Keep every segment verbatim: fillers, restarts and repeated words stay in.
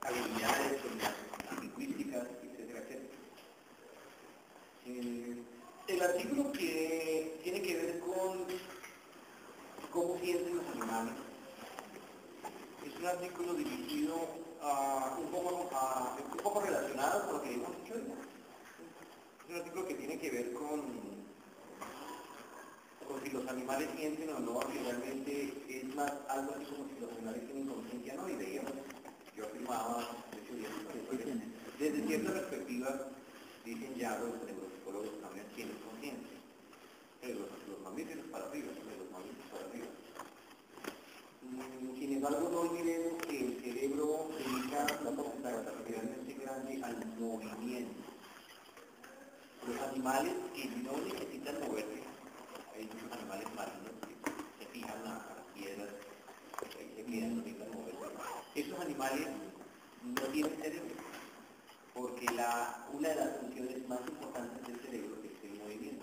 habilidades lingüísticas, etcétera, etcétera. Eh, el artículo que tiene que ver con cómo sienten los animales es un artículo dirigido a un poco, a, un poco relacionado con lo que hemos hecho hoy. Es un artículo que tiene que ver con, con si los animales sienten o no, que realmente es más algo así como si los animales tienen conciencia, ¿no? Y veíamos, yo afirmaba de hecho días después, desde cierta perspectiva dicen ya los neuropsicólogos que también tienen conciencia. Los, los mamíferos para arriba, los mamíferos para arriba. Sin embargo, no olvidemos que el cerebro dedica una porcentaje realmente grande al movimiento. Los animales que no necesitan moverse, hay muchos animales marinos que se fijan a las piedras, ahí se quedan, no necesitan moverse. Esos animales no tienen cerebro, porque la, una de las funciones más importantes del cerebro es el movimiento.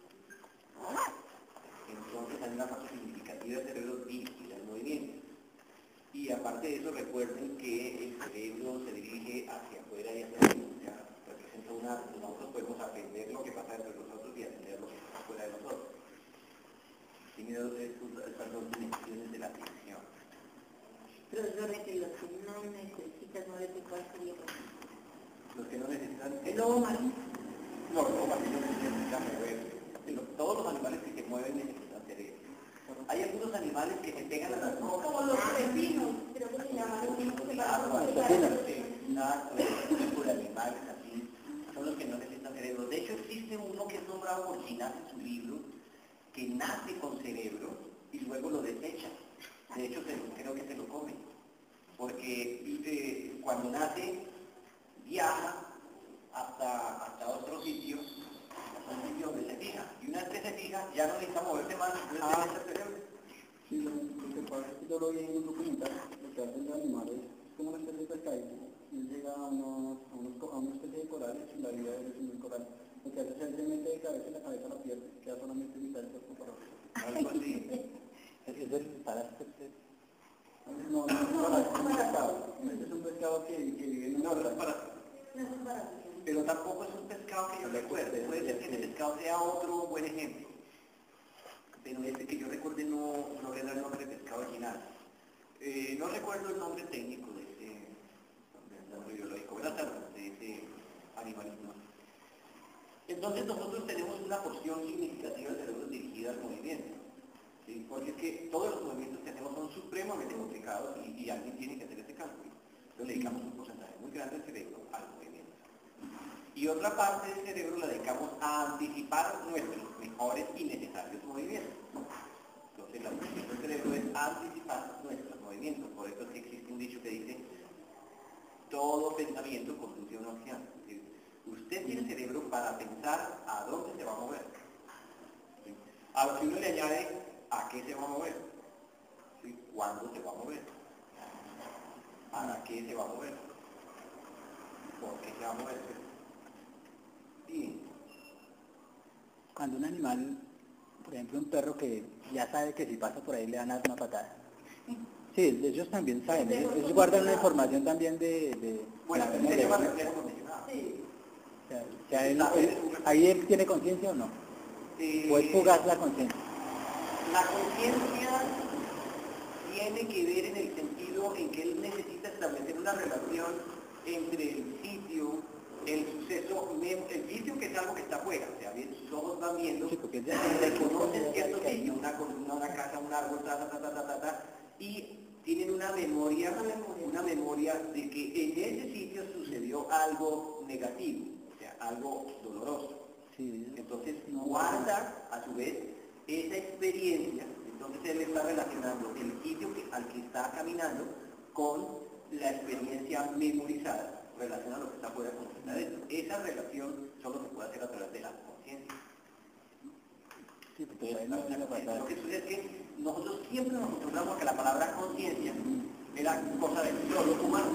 Entonces hay una parte significativa del cerebro dirigida al movimiento. Y aparte de eso, recuerden que el cerebro se dirige hacia afuera y hacia adentro. O sea, representa una, nosotros podemos aprender lo que pasa entre nosotros y aprender lo que pasa fuera de nosotros. Tiene estas dos dimensiones de la atención. Profesor, que los que no necesitan moverse, ¿cuál sería? Los que no necesitan... ¿El lobo marino? No, el lobo marino necesita moverse. Todos los animales que se mueven necesitan cerebro. Hay algunos animales que se pegan a las rocas. Como los pepinos, creo que se llaman los mismos que nada, ese tipo de animales así son los que no necesitan cerebro. De hecho, existe uno que es nombrado por Ginás en su libro, que nace con cerebro y luego lo desecha. De hecho, se, creo que se lo come. Porque eh, cuando nace, viaja hasta, hasta otro sitio, un sitio donde se fija, y una vez que se fija, ya no necesita moverse más, entonces ah. tiene ese cerebro. Sí, lo, lo que pasa es que yo lo vi en un documental, lo que hacen los animales es como una especie de pescadito, y llega a, unos, a, unos, a una especie de corales, y la vida de ellos es muy coral. Lo que hace es él se mete de cabeza y la cabeza la pierde, queda solamente mitad del cuerpo para abajo. Algo así. ¿Es el parásito? No, no, no, no, es un pescado. Es un pescado que, que vive en un no, no es parásito. No es un parásito. Pero tampoco es un pescado que yo recuerde. Puede ser que ese pescado sea otro buen ejemplo. Pero este que yo recuerde no, no le da el nombre de pescado original. Eh, no recuerdo el nombre técnico de este, el nombre biológico, de ese animalismo. Entonces nosotros tenemos una porción significativa del cerebro dirigida al movimiento. ¿Sí? Porque es que todos los movimientos que hacemos son supremamente complicados y, y alguien tiene que hacer ese cálculo. Entonces le dedicamos un porcentaje muy grande del cerebro al movimiento. Y otra parte del cerebro la dedicamos a anticipar nuestros mejores y necesarios movimientos. Entonces la función del cerebro es anticipar nuestros movimientos. Por eso es que existe un dicho que dice, todo pensamiento conduce a una acción. Es decir, usted tiene cerebro para pensar a dónde se va a mover. ¿Sí? A lo que uno le añade, ¿a qué se va a mover? ¿Sí? ¿Cuándo se va a mover? ¿Para qué se va a mover? ¿Por qué se va a mover? Sí. Cuando un animal, por ejemplo un perro que ya sabe que si pasa por ahí le dan a dar una patada. Sí, ellos también saben, ellos, ellos guardan una información también de... de bueno, de se llama reflejo condicionado. Sí. O sea, o sea él, él, ¿ahí él tiene conciencia o no? Eh, ¿O es fugaz la conciencia? La conciencia tiene que ver en el sentido en que él necesita establecer una relación entre el sitio, el suceso, el sitio que es algo que está afuera, o sea, bien, sus ojos van viendo, sí, porque reconocen cierto sitio, una columna, una casa, un árbol, ta, ta, ta, ta, ta, ta, y tienen una memoria, una memoria de que en ese sitio sucedió algo negativo, o sea, algo doloroso. Sí. Entonces guarda a su vez esa experiencia, entonces él está relacionando el sitio que, al que está caminando con la experiencia memorizada, relaciona lo que está fuera con lo que está dentro. Esa relación solo se puede hacer a través de la conciencia. Sí, porque ahí no viene la patada. Lo que sucede es que nosotros siempre nos acostumbramos a que la palabra conciencia era cosa de los humanos,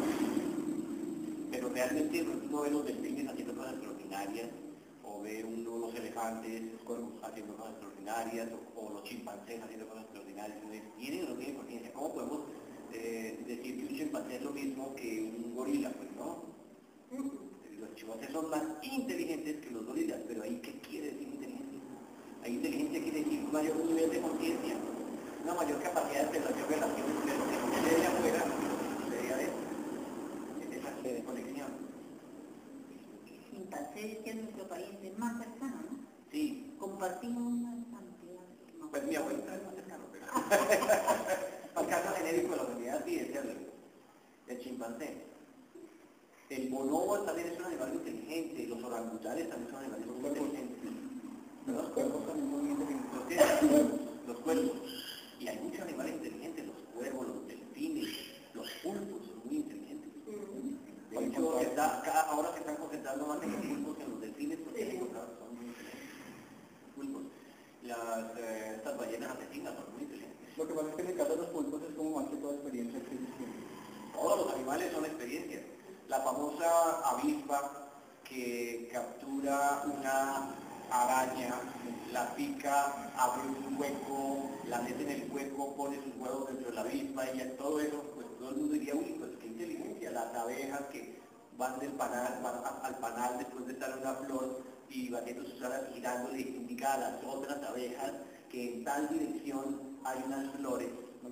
pero realmente uno ve los delfines haciendo cosas extraordinarias, o ve uno los elefantes haciendo cosas extraordinarias, o, o los chimpancés haciendo cosas extraordinarias. ¿Tienen o no tienen conciencia? ¿Cómo podemos eh, decir que un chimpancé es lo mismo que un gorila, pues, ¿no? Los chimpancés son más inteligentes que los gorilas, pero ahí, ¿qué quiere decir inteligencia? Ahí inteligencia quiere decir un mayor nivel de conciencia, una mayor capacidad de hacer relaciones entre lo que sucede de afuera y lo que sucede de adentro. Esa conexión. Chimpancé es que nuestro país es más cercano, ¿no? Sí. Compartimos una cantidad. No. Pues mi abuelita es más cercano, pero... Para el caso genérico de la humanidad, sí, es el, el chimpancé. El bonobo también es un animal inteligente, los orangutanes también son animales muy inteligentes. Los cuervos también son muy inteligentes. ¿Los qué? Los cuervos. Y hay muchos animales inteligentes, los cuervos, los delfines, los pulpos son muy inteligentes. De hecho, está, ahora se están concentrando más en los pulpos que en los delfines porque sí. Son muy inteligentes. Pulpos. Las, eh, estas ballenas asesinas son muy inteligentes. Lo que pasa es que en el caso de los pulpos es como más que toda experiencia que ellos tienen. Todos los animales son experiencias. La famosa avispa que captura una araña, la pica, abre un hueco, la mete en el hueco, pone sus huevos dentro de la avispa y ya todo eso, pues todo el mundo diría, uy, pues qué inteligencia. Las abejas que van del panal, van al panal después de estar en una flor y batiendo sus alas girándole, indica a las otras abejas que en tal dirección hay unas flores,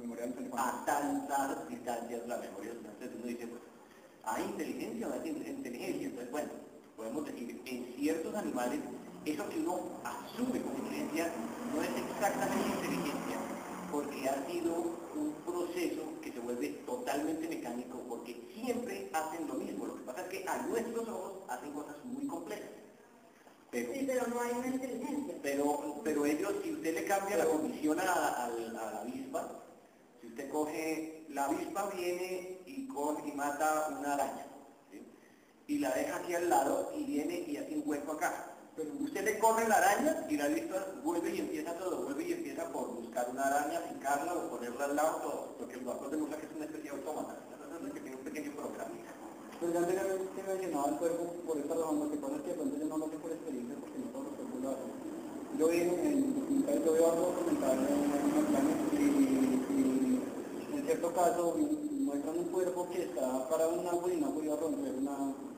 a tantas distancias la memoria. Entonces uno dice, pues, ¿hay inteligencia o no hay inteligencia? Entonces, bueno, podemos decir, en ciertos animales, eso que uno asume como inteligencia no es exactamente inteligencia, porque ha sido un proceso que se vuelve totalmente mecánico, porque siempre hacen lo mismo. Lo que pasa es que a nuestros ojos hacen cosas muy complejas. Pero, sí, pero no hay una inteligencia. Pero, pero ellos, si usted le cambia la condición a, a, a la avispa, si usted coge, la avispa viene y, coge, y mata una araña, ¿sí? Y la deja aquí al lado y viene y hace un hueco acá. Pero usted le corre la araña y la avispa vuelve y empieza todo, vuelve y empieza por buscar una araña, picarla o ponerla al lado, todo, porque el vapor demuestra que es una especie de autómata, que tiene un pequeño programa. Pues ya anteriormente mencionaba el cuerpo por esta razón, lo que pasa es que de pronto yo no lo sé por experiencia porque no todos los cuerpos lo hacen. Yo vi en el documental, yo veo algo documental en unos planes y, y en cierto caso muestran un cuerpo que está parado en un agua y no ha podido romper una,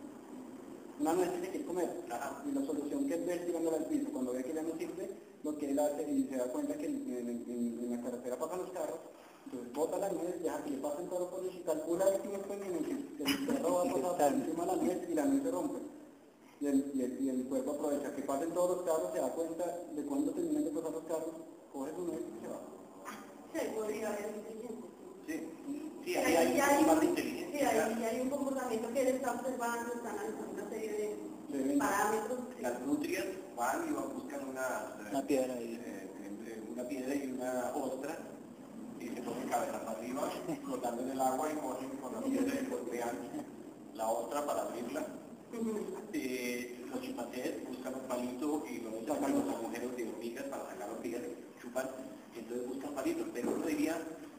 una nuez que se quiere comer. Ajá. Y la solución que él ve es tirándola al piso. Cuando ve que ya no sirve, lo que él hace y se da cuenta que en, en, en, en la carretera pasan los carros, entonces bota la nuez, deja que le pasen todo por y calcula el tiempo en el que el perro va a pasar encima de la nuez y la nuez se rompe. Y el, y, el, y el cuerpo aprovecha que pasen todos los carros, se da cuenta de cuándo terminan de pasar los carros, coge su nuez y se va. Sí, podría haber inteligencia. Sí, sí, ahí hay, hay un poco de inteligencia. Sí, ahí hay un comportamiento que él está observando, está analizando una serie de, de parámetros. Las nutrias van y van buscan una, una piedra ahí. Eh, una piedra y una ostra y se ponen cabeza para arriba, flotando en el agua y cogen con la piedra y golpean la ostra para abrirla. Eh, los chimpancés buscan un palito y lo sacan los agujeros de hormigas para sacar hormigas, chupan, y entonces buscan palitos, pero uno diría,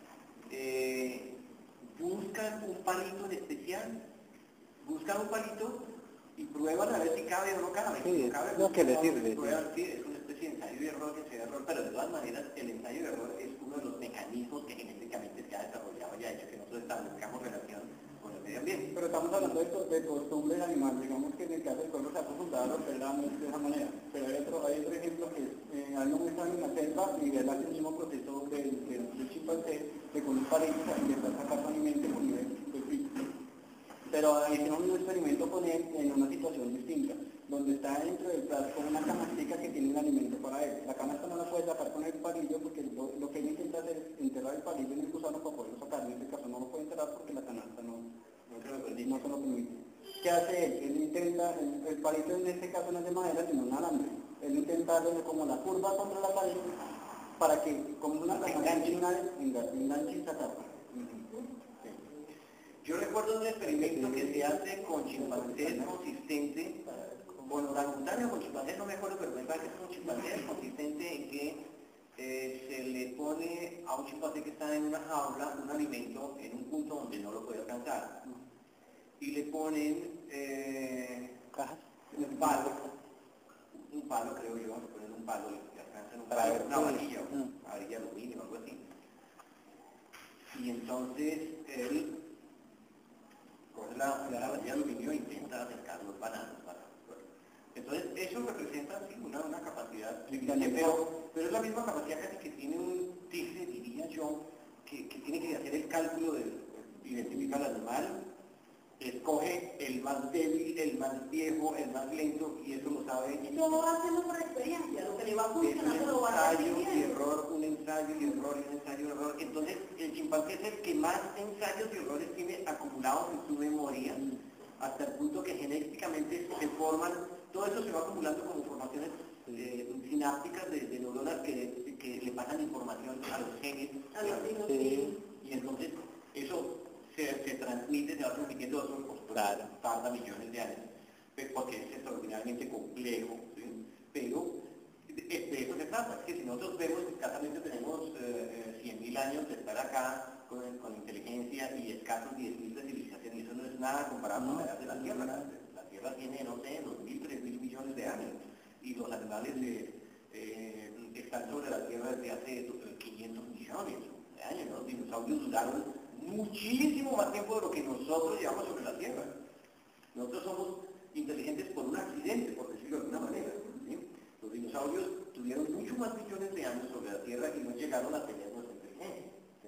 eh, buscan un palito en especial, buscan un palito y prueban a ver si cabe o no cabe. Sí, si no cabe, lo que les sirve. Prueban, sí, es una especie de ensayo y error, ensayo y error, pero de todas maneras el ensayo y error es uno de los mecanismos que genéticamente se ha desarrollado y ha hecho que nosotros establezcamos relación con el medio ambiente. Pero estamos hablando de, de costumbres animales, digamos que en el caso del pueblo se ha acostumbrado a romper la nuez de esa manera, pero hay otro, hay otro ejemplo que eh, hay uno están en la selva y él hace el mismo proceso del, del, del chimpancé, que con un palito empieza a sacar su alimento con nivel de pico. Pero hicieron un experimento con él en una situación distinta, donde está dentro del frasco una canastica que tiene un alimento para él. La canasta no la puede sacar con el palillo porque lo, lo que él intenta hacer es enterrar el palillo en el gusano para poderlo sacar. En este caso no lo puede enterrar porque la canasta no, no, se, lo permite. no se lo permite. ¿Qué hace él? Él intenta, el, el palito en este caso no es de madera sino un alambre. Él intenta darle como la curva contra la pared para que, como una canasta, enganche y sacarla. Yo recuerdo un experimento que se hace con chimpancés consistente, con orangutanes o con chimpancés, no me acuerdo, pero me parece que es con chimpancés consistente en que eh, se le pone a un chimpancé que está en una jaula un alimento en un punto donde no lo puede alcanzar. Y le ponen eh, un palo, un palo creo yo, le ponen un palo, le alcanzan un palo, una varilla, una varilla de aluminio o algo así. Y entonces él coge la, de aluminio e intenta acercar los bananos para... Entonces, eso representa sí, una, una capacidad, pero, pero es la misma capacidad casi que tiene un tigre, diría yo, que, que tiene que hacer el cálculo de identificar al animal, escoge el más débil, el más viejo, el más lento, y eso lo sabe. Eso lo va haciendo por experiencia, lo que le va funcionando lo va un a ensayo y error, un ensayo y error, y un ensayo y error. Entonces, el chimpancé es el que más ensayos y errores tiene acumulados en su memoria, hasta el punto que genéticamente se forman, todo eso se va acumulando como formaciones eh, sinápticas de, de neuronas que, que le pasan información a los genes. A los genes, sí. Y entonces, eso se, se transmite, se va transmitiendo a otros, pues, claro, tarda millones de años, porque es extraordinariamente complejo, ¿sí? Pero de, de eso se trata, es que si nosotros vemos que escasamente tenemos eh, cien mil años de estar acá con, con inteligencia y escasos diez mil de civilización, y eso no es nada comparado con la edad de la Tierra. La, la Tierra tiene, no sé, dos mil, tres mil millones de años, y los animales eh, eh, están sobre la Tierra desde hace quinientos millones de años, ¿no? Los dinosaurios duraron muchísimo más tiempo de lo que nosotros llevamos sobre la Tierra. Nosotros somos inteligentes por un accidente, por decirlo de alguna manera, ¿sí? Los dinosaurios tuvieron mucho más millones de años sobre la Tierra y no llegaron a tener nuestra inteligencia, ¿sí?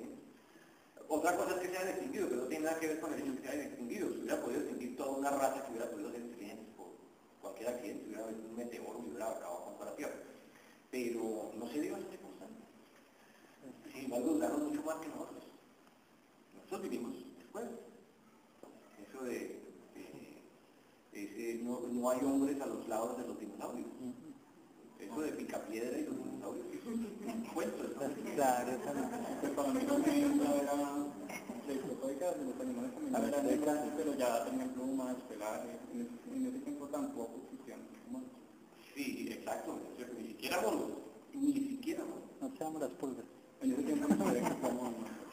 Otra cosa es que se hayan extinguido, pero no tiene nada que ver con el hecho de que se hayan extinguido. Se hubiera podido extinguir toda una raza que hubiera podido ser inteligente por cualquier accidente, hubiera habido un meteoro y hubiera acabado con toda la Tierra. Pero no se dio esa circunstancia. Sin embargo, duraron mucho más que nosotros. Nosotros vivimos después. Eso de, de, de, de no, no hay hombres a los lados de los dinosaurios. Eso de Picapiedra y los dinosaurios, eso es un cuento. Claro, pero para mí también era prehistórica de los animales también eran negras, pero ya tenían plumas, pelajes, en ese, en ese tiempo tampoco existían humanos. Sí, exacto, ni siquiera monos, ni siquiera monos. No echamos las pulgas. En ese tiempo no sabía que estábamos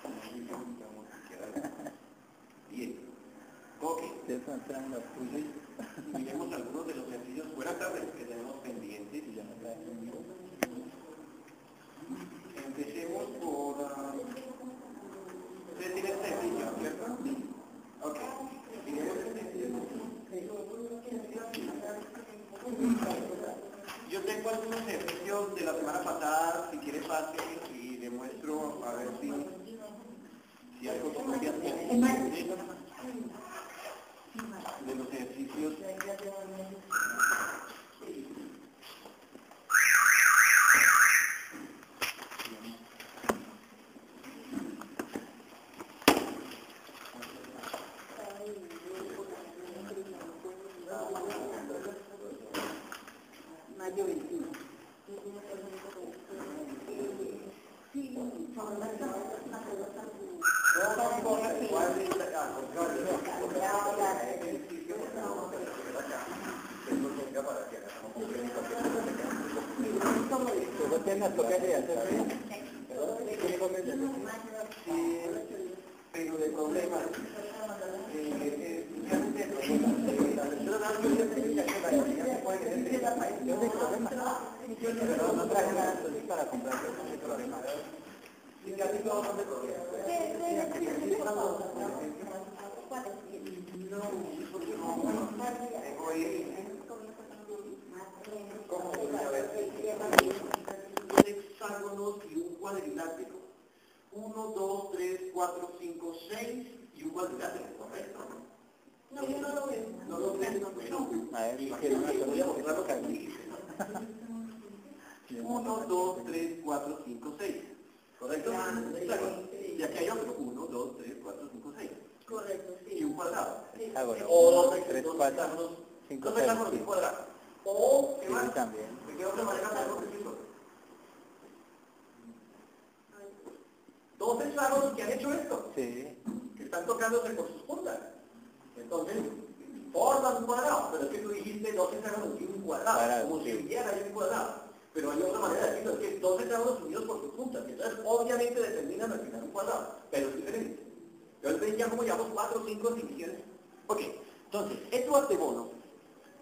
bien, ok. Eso echamos las pulgas. Miremos algunos de los ejercicios, buenas tardes, que tenemos pendientes. Y ya no trae conmigo. Empecemos por... Uh, ¿ustedes tienen este ejercicio, cierto? Ok. Miremos este ejercicio. Yo tengo algunos ejercicios de la semana pasada, si quiere pase y demuestro a ver si, si hay fotocopias de los ejercicios. Pero de problemas, pero no traje nada para comprar ese problema. Y casi todos son de problemas. No, porque no, tengo ahí. ¿Cómo voy a ver? Un hexágono y un cuadrilátero. uno, dos, tres, cuatro, cinco, seis y un cuadrilátero, ¿correcto? No, yo no lo veo. No lo veo, bueno. A ver, Voy a mostrar lo que aquí dice. uno, dos, tres, cuatro, cinco, seis. ¿Correcto? Claro. Y aquí hay otro. uno, dos, tres, cuatro, cinco, seis. Correcto, sí. Y un cuadrado. Ah, bueno. O dos, tres, dos cuatro, hexágonos, cinco, dos seis. hexágonos y un cuadrado. O, ¿qué Sí, más? también. ¿De qué otra manera podemos decirlo? Dos hexágonos que han hecho esto. Sí. Que están tocándose por sus puntas. Entonces, forman un cuadrado, pero es que tú dijiste dos hexágonos y un cuadrado, Cuadrado, como sí. si hubiera ahí un cuadrado. Pero hay otra manera de decirlo, es que dos hexágonos unidos por sus puntas, entonces obviamente determinan al final un cuadrado, pero es diferente. Entonces ya como llevamos cuatro o cinco divisiones. Ok, entonces, Edward de Bono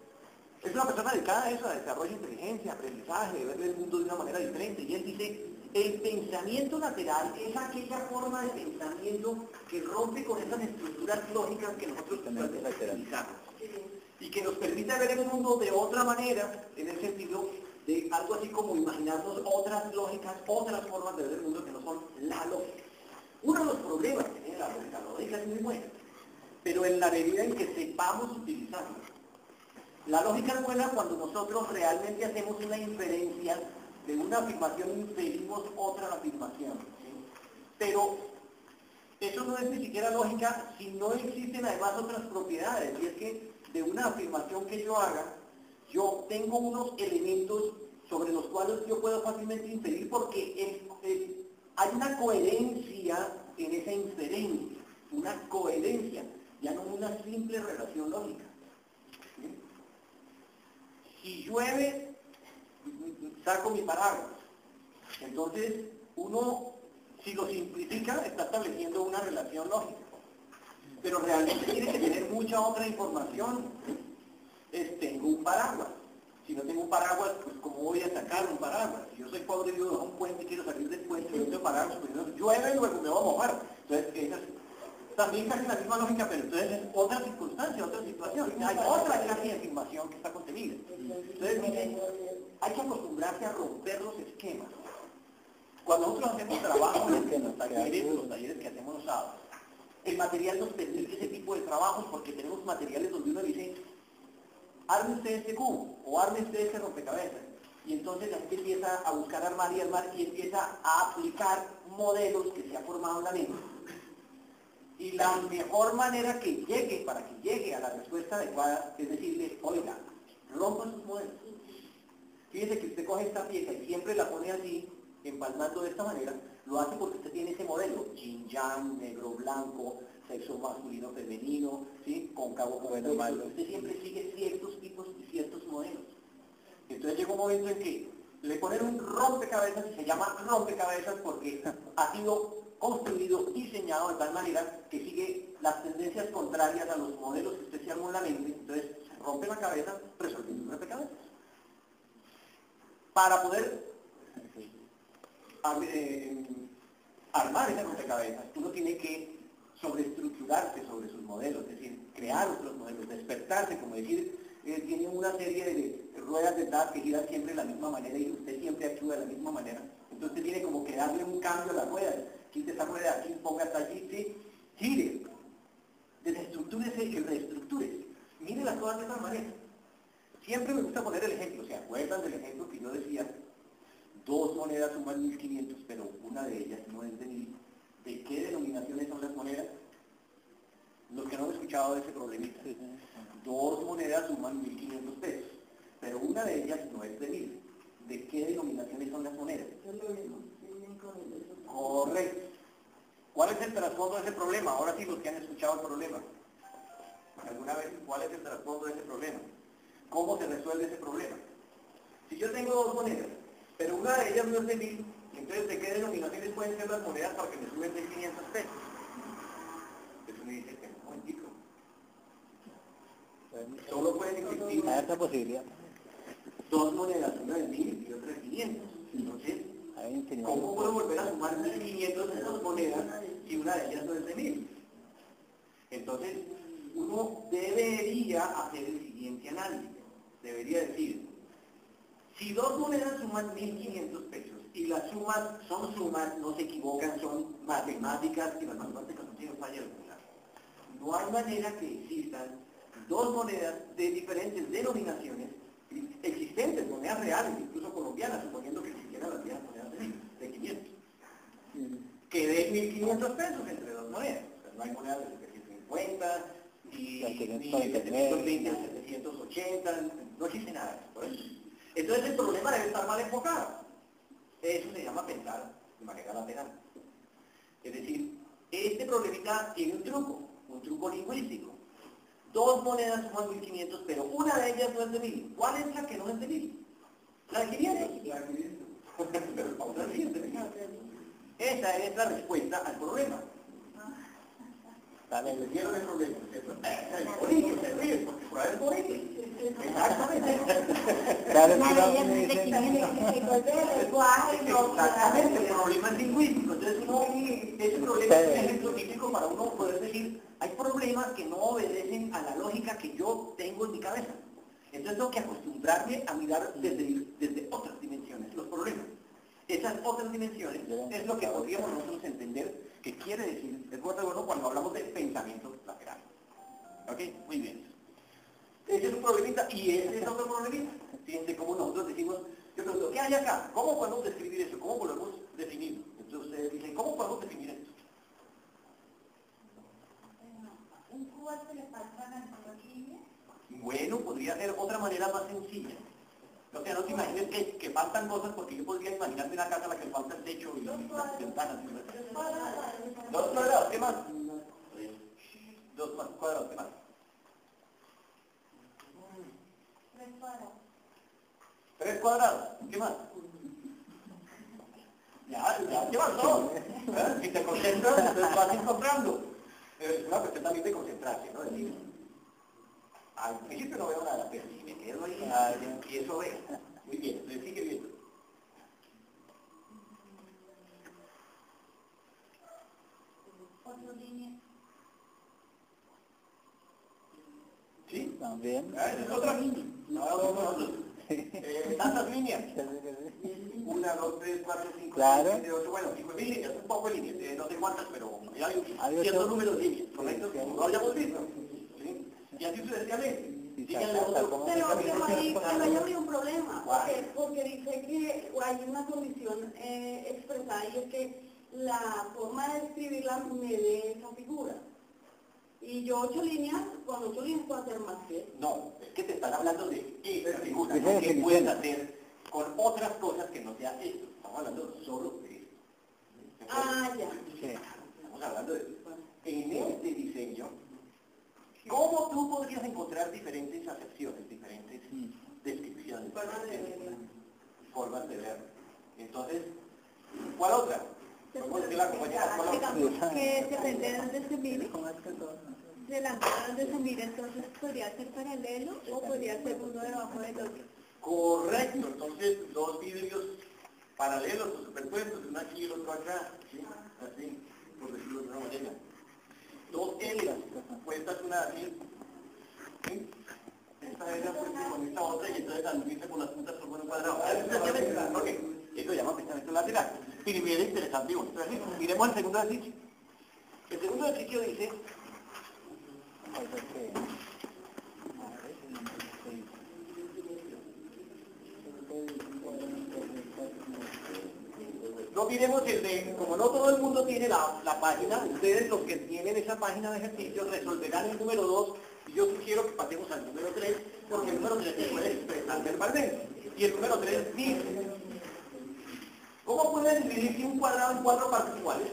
es una persona dedicada a eso, a desarrollo de inteligencia, aprendizaje, ver el mundo de una manera diferente, y él dice El pensamiento lateral es aquella forma de pensamiento que rompe con esas estructuras lógicas que nosotros utilizamos y que nos permite ver el mundo de otra manera, en el sentido de algo así como imaginarnos otras lógicas, otras formas de ver el mundo que no son la lógica. Uno de los problemas que tiene la lógica, la lógica es muy buena, pero en la medida en que sepamos utilizarla. La lógica es buena cuando nosotros realmente hacemos una inferencia de una afirmación, inferimos otra afirmación. ¿Sí? Pero eso no es ni siquiera lógica si no existen además otras propiedades, y es que de una afirmación que yo haga, yo tengo unos elementos sobre los cuales yo puedo fácilmente inferir porque el, el, hay una coherencia en esa inferencia, una coherencia, ya no una simple relación lógica. ¿Sí? Si llueve, saco mi paraguas. Entonces, uno, si lo simplifica, está estableciendo una relación lógica. Pero realmente tiene que tener mucha otra información. Es, tengo un paraguas. Si no tengo un paraguas, pues ¿cómo voy a sacar un paraguas? Si yo soy pobre y vivo bajo un puente y quiero salir del puente, yo tengo paraguas, pues llueve y luego me voy a mojar. Entonces, esa es también casi la misma lógica, pero entonces es otra circunstancia, otra situación. Hay otra clase de afirmación que está contenida. Entonces, miren, hay que acostumbrarse a romper los esquemas. Cuando nosotros hacemos trabajo en los talleres, los talleres que hacemos los sábados, el material nos permite ese tipo de trabajos porque tenemos materiales donde uno dice, arme usted este cubo, o arme usted este rompecabezas. Y entonces la gente empieza a buscar armar y armar y empieza a aplicar modelos que se ha formado en la mente. Y la mejor manera que llegue, para que llegue a la respuesta adecuada, es decirle, oiga, rompa sus modelos. Fíjese que usted coge esta pieza y siempre la pone así, empalmando de esta manera, lo hace porque usted tiene ese modelo, yin yang, negro, blanco, sexo masculino, femenino, ¿sí? Cóncavo, bueno, malo. Usted siempre sigue ciertos tipos y ciertos modelos. Entonces llega un momento en que le ponen un rompecabezas y se llama rompecabezas porque ha sido construido, diseñado de tal manera que sigue las tendencias contrarias a los modelos que usted se armó en la mente. Entonces rompe la cabeza resolviendo un rompecabezas. Para poder eh, armar ese rompecabezas, uno tiene que sobreestructurarse sobre sus modelos, es decir, crear otros modelos, despertarse, como decir, eh, tiene una serie de ruedas de edad que giran siempre de la misma manera y usted siempre actúa de la misma manera. Entonces tiene como que darle un cambio a la rueda, quite esa rueda aquí, ponga hasta allí, sí, gire, desestructúrese y reestructúrese. Mire las cosas de esa manera. Siempre me gusta poner el ejemplo, ¿se acuerdan del ejemplo que yo decía? Dos monedas suman mil quinientos, pero una de ellas no es de mil. ¿De qué denominaciones son las monedas? Los que no han escuchado de ese problemita. Dos monedas suman mil quinientos pesos, pero una de ellas no es de mil. ¿De qué denominaciones son las monedas? Correcto. ¿Cuál es el trasfondo de ese problema? Ahora sí, los que han escuchado el problema. ¿Alguna vez cuál es el trasfondo de ese problema? ¿Cómo se resuelve ese problema? Si yo tengo dos monedas, pero una de ellas no es de mil, entonces ¿de qué denominaciones pueden ser las monedas para que me suben de quinientos pesos? Eso me dice que un momentico. Solo pueden existir esta posibilidad. dos monedas, una de mil y otra de quinientos. Entonces, ¿cómo puedo volver a sumar mil quinientos de dos monedas si una de ellas no es de mil? Entonces, uno debería hacer el siguiente análisis. Debería decir, si dos monedas suman mil quinientos pesos y las sumas son sumas, no se equivocan, son matemáticas y las matemáticas no tienen falla alguna. No hay manera que existan dos monedas de diferentes denominaciones existentes, monedas reales, incluso colombianas, suponiendo que existieran las viejas monedas de quinientos, que den mil quinientos pesos entre dos monedas. O sea, no hay monedas de setecientos cincuenta, ni, ni setecientos veinte a setecientos ochenta, no existe nada de eso. Entonces el problema debe estar mal enfocado. Eso se llama pensar de manera lateral. Es decir, este problemita tiene un truco, un truco lingüístico. Dos monedas suman mil quinientos, pero una de ellas no es de mil. ¿Cuál es la que no es de mil? La de quinientos. La de quinientos. Pero vamos a decir de mil. Esa es la respuesta al problema. Dale, ¿entendieron el problema? El bonito, se ríe, porque por ahí es bonito. Exactamente. Claro, una es que de no ellas me es de dicen- química del lenguaje y no... Exactamente, el problema es lingüístico. Entonces uno, ese problema es un ejemplo típico para uno poder decir, hay problemas que no obedecen a la lógica que yo tengo en mi cabeza. Entonces tengo que acostumbrarme a mirar desde, desde otras dimensiones los problemas. Esas otras dimensiones es lo que podríamos nosotros entender que quiere decir el bueno cuando hablamos de pensamiento lateral. ¿Ok? Muy bien. Ese es un problemita y ese es otro problemita. Fíjense cómo nosotros decimos, yo pregunto, ¿qué hay acá? ¿Cómo podemos describir eso? ¿Cómo podemos definirlo? Entonces ustedes dicen, ¿cómo podemos definir esto? Un cubo se le pasa la línea. Bueno, podría ser otra manera más sencilla. O sea, no te imagines que, que faltan cosas porque yo podría imaginarme una casa a la que falta el techo y las ventanas. Dos cuadrados, ¿qué más? Dos más cuadrados, ¿qué más? Tres cuadrados. Tres cuadrados, ¿qué más? Ya, ya, ¿qué pasó? ¿Eh? Si te concentras, entonces vas encontrando. Pero es una cuestión también de concentrarse, ¿no? Es decir, al principio no veo nada, pero si me quedo ahí, ah, ya empiezo a ver. Muy bien, entonces sigue viendo. Cuatro líneas. ¿Sí? También. Ah, esa es otra línea. No, no, no, no. Eh, tantas líneas. Una, dos, tres, cuatro, cinco, Claro. seis, siete, ocho, bueno, cinco mil líneas, un poco de líneas, eh, no sé cuántas, pero hay Hay ciertos ocho. números de líneas, ¿correcto? Como lo hayamos visto. ¿Sí? Y así sucesivamente. Y Díganle saca- otro. ¿cómo? Pero, pero ahí, pero ahí habría un problema, ¿Cuál? porque, porque dice que hay una condición eh, expresada y es que la forma de escribirla me dé esa figura. Y yo ocho líneas, con ocho líneas puedo hacer más que eso. No, es que te están hablando de esa figura, Esa ¿no? Que definición. puedes hacer con otras cosas que no sea esto. Estamos hablando solo de esto. Ah, ya. Sí. Estamos hablando de esto. En este diseño, ¿cómo tú podrías encontrar diferentes acepciones, diferentes descripciones, diferentes formas de ver? Entonces, ¿cuál otra? Podemos decir la compañera, ¿cuál otra? Digamos que depende de dónde se mire, de la zona donde se mire, entonces podría ser paralelo o podría ser uno debajo del otro. Correcto, entonces dos vidrios paralelos o superpuestos, uno aquí y el otro acá, ¿sí? Así, por decirlo de una manera. Dos L puestas una así, ¿sí? Esta es la puesta con esta otra y entonces al unirse con las puntas forman un cuadrado. Ah, eso se llama, ok, eso se llama pensamiento lateral. Pero bien interesante, bueno, entonces, miremos el segundo ejercicio. El segundo ejercicio dice, no miremos el de, como no todo el mundo tiene la, la página, ustedes los que tienen esa página de ejercicios resolverán el número dos y yo sugiero que pasemos al número tres porque el número tres se puede expresar verbalmente y el número tres dice, ¿cómo pueden dividirse un cuadrado en cuatro partes iguales?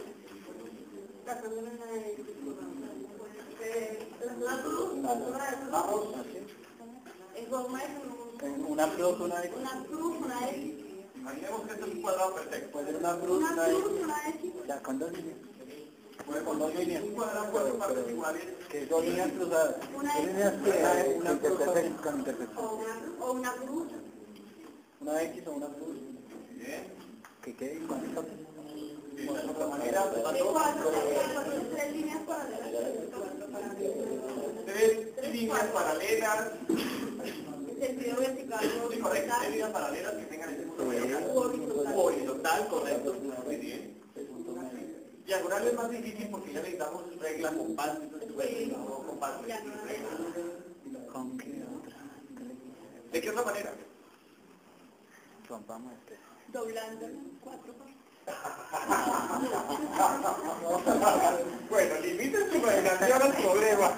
Vamos, En forma de Una cruz, una X. una cruz, una X. imaginemos que esto es un cuadrado perfecto. Puede ser una cruz, Una una cruz, X. una X. Ya, con dos líneas. Puede Con dos líneas. un cuadrado en cuatro partes iguales. Que dos líneas cruzadas. Una Dos X. líneas que una cruz con con intersección. O una, o una cruz. Una X o una cruz. Bien. Que quede igual. Esa es otra manera. De cuatro, de cuatro, tres líneas paralelas. Tres líneas paralelas. En sentido vertical o Sí, correcto, tres líneas horizontal. paralelas que tengan ese punto de O horizontal. horizontal, correcto. Muy bien. Diagonal es más difícil porque ya necesitamos regla, compás, Sí. no compás, Ya no regla. ¿Con qué otra? ¿De qué otra manera? Rompamos este. Doblándolo en cuatro partes. Bueno, limiten su imaginación al problema.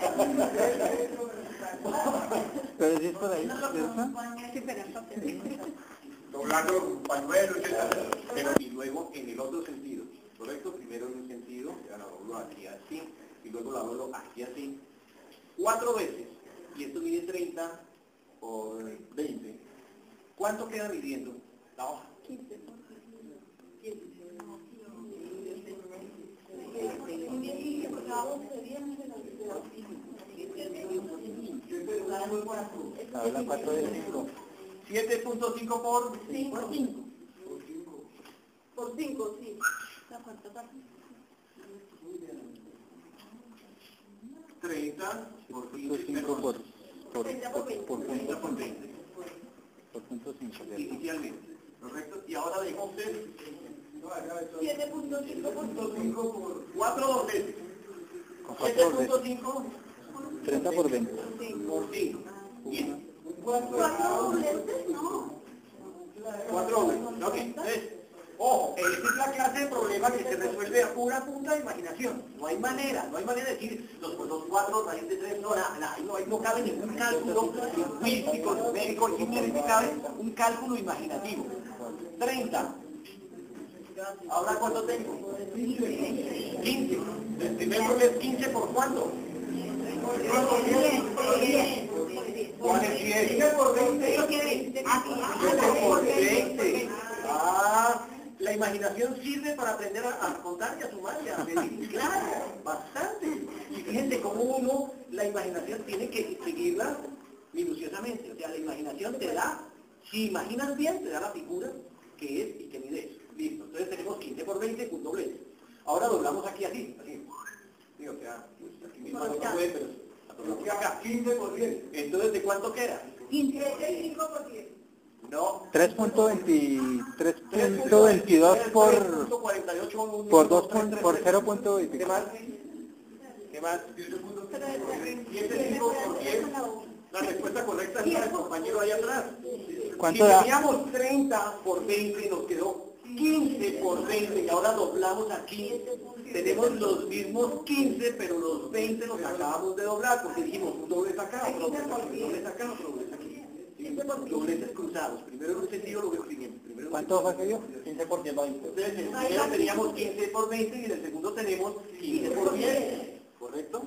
Pero si es por ahí, No lo ¿cierto? acompaña sí, pero en papel. Doblando un pañuelo, etcétera. Pero y luego en el otro sentido, ¿correcto? Primero en un sentido, ya la doblo aquí así, y luego la doblo aquí así. Cuatro veces, y esto mide treinta o veinte. ¿Cuánto queda midiendo la hoja? quince por Habla cuatro de cinco. siete punto cinco por cinco. Por cinco. Por cinco, sí. La cuarta parte. treinta por cinco por, por, treinta por veinte. por, treinta por veinte. por punto cinco. Inicialmente. ¿Correcto? Y ahora dejó usted siete punto cinco por cinco por cuatro dos veces. Con siete cuatro punto veces. cinco treinta por veinte. por cinco. Bien. cuatro dobleces, no. cuatro dobleces. Ok. Entonces, ojo, esta es la clase de problema que se resuelve a pura punta de imaginación. No hay manera, no hay manera de decir los, los cuatro, raíz de tres, no, la, la, no, no cabe ningún cálculo físico, numérico, simplemente cabe un cálculo imaginativo. treinta. ¿Ahora cuánto tengo? quince. El primer problema es quince por cuánto. ¿Cuál es diez? quince por veinte. quince por veinte. Ah, la imaginación sirve para aprender a, a contar y a sumar y a medir. Claro, bastante. Y fíjense cómo uno, la imaginación tiene que seguirla minuciosamente. O sea, la imaginación te da, si imaginas bien, te da la figura que es y que mide eso. Listo. Entonces tenemos quince por veinte, un doblete. Ahora doblamos aquí así, así. Sí, o sea, pues aquí mismo no se puede, pero doblamos acá. quince por diez. Entonces, ¿de cuánto queda? quince por cinco por diez. No. tres punto veintidós por por dos por cero punto veinte. ¿Qué más? ¿Qué más? siete cinco por diez. La respuesta correcta es la del compañero ahí atrás. ¿Cuánto si da? teníamos treinta por veinte, nos quedó quince por veinte, y ahora doblamos aquí. Tenemos los mismos quince, pero los veinte los acabamos de doblar, porque dijimos un doblez acá, otro doblez aquí, un doblez acá, otro doblez aquí. ¿Sí? Dobleces cruzados. Primero en un sentido, luego en el siguiente. Primero en ¿Cuánto un fue que dio? quince por diez. Entonces, en el primero teníamos quince por veinte y en el segundo tenemos quince por diez. ¿Correcto?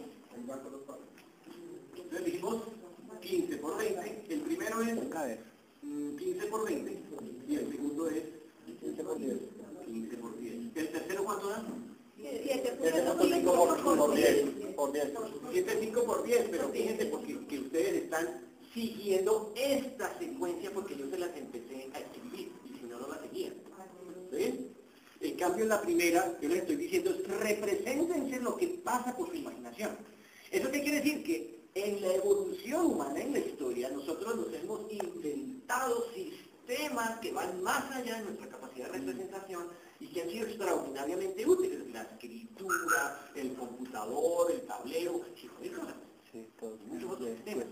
Entonces dijimos quince por veinte. El primero es mm, quince por veinte y el segundo es quince por diez. quince por diez. ¿El tercero cuánto da? siete punto cinco por diez. siete punto cinco por diez, pero fíjense porque que ustedes están siguiendo esta secuencia porque yo se las empecé a escribir y si no, no la seguían. ¿Sí? En cambio, en la primera, yo les estoy diciendo es represéntense lo que pasa por su imaginación. ¿Eso qué quiere decir? Que en la evolución humana, en la historia, nosotros nos hemos inventado sistemas que van más allá de nuestra capacidad de representación y que han sido extraordinariamente útiles. La escritura, el computador, el tablero, Sí, todo. muchos otros sistemas.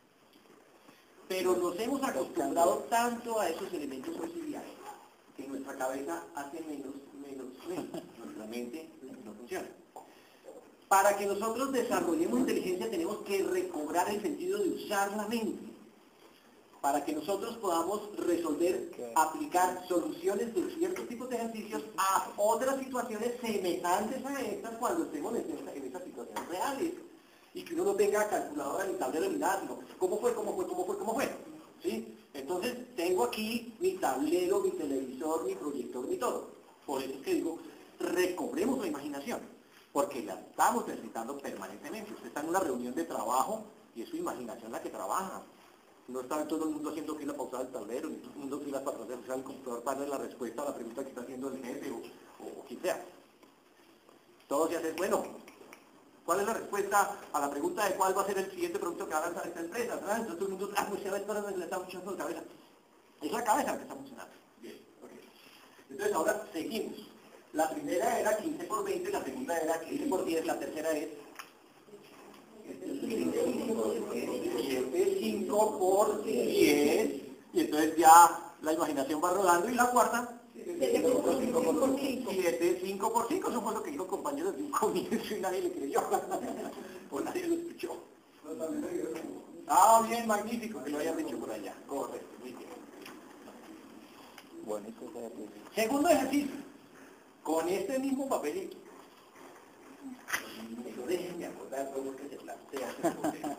Pero nos hemos acostumbrado tanto a esos elementos auxiliares que nuestra cabeza hace menos, menos, menos. Nuestra mente no funciona. Para que nosotros desarrollemos inteligencia tenemos que recobrar el sentido de usar la mente. Para que nosotros podamos resolver, aplicar soluciones de ciertos tipos de ejercicios a otras situaciones semejantes a estas cuando estemos en, esta, en estas situaciones reales. Y que uno no tenga calculadora ni tablero ni nada, sino cómo fue, cómo fue, cómo fue, cómo fue. ¿Sí? Entonces tengo aquí mi tablero, mi televisor, mi proyector, mi todo. Por eso es que digo, recobremos la imaginación, porque la estamos necesitando permanentemente. Usted está en una reunión de trabajo y es su imaginación la que trabaja. No está todo el mundo haciendo fila para usar el tablero, ni todo el mundo fila para usar el computador para darle la respuesta a la pregunta que está haciendo el jefe o, o, o quien sea. Todo se hace, bueno, ¿cuál es la respuesta a la pregunta de cuál va a ser el siguiente producto que va a lanzar esta empresa? ¿Verdad? Entonces todo el mundo, ah, pues ya ves, para le está funcionando la cabeza. Es la cabeza la que está funcionando. Bien, ok. Entonces ahora seguimos. La primera era quince por veinte, la segunda era quince por diez, la tercera es siete, cinco por diez, y entonces ya la imaginación va rodando, y la cuarta siete, cinco por cinco, eso fue lo que dijo el compañero desde un comienzo y nadie le creyó, o nadie lo escuchó. Ah, bien, magnífico, que lo hayan dicho por allá, correcto, muy bien. Bonito. Segundo ejercicio, con este mismo papelito. Pero déjenme acordar cómo es que se plantea este problema.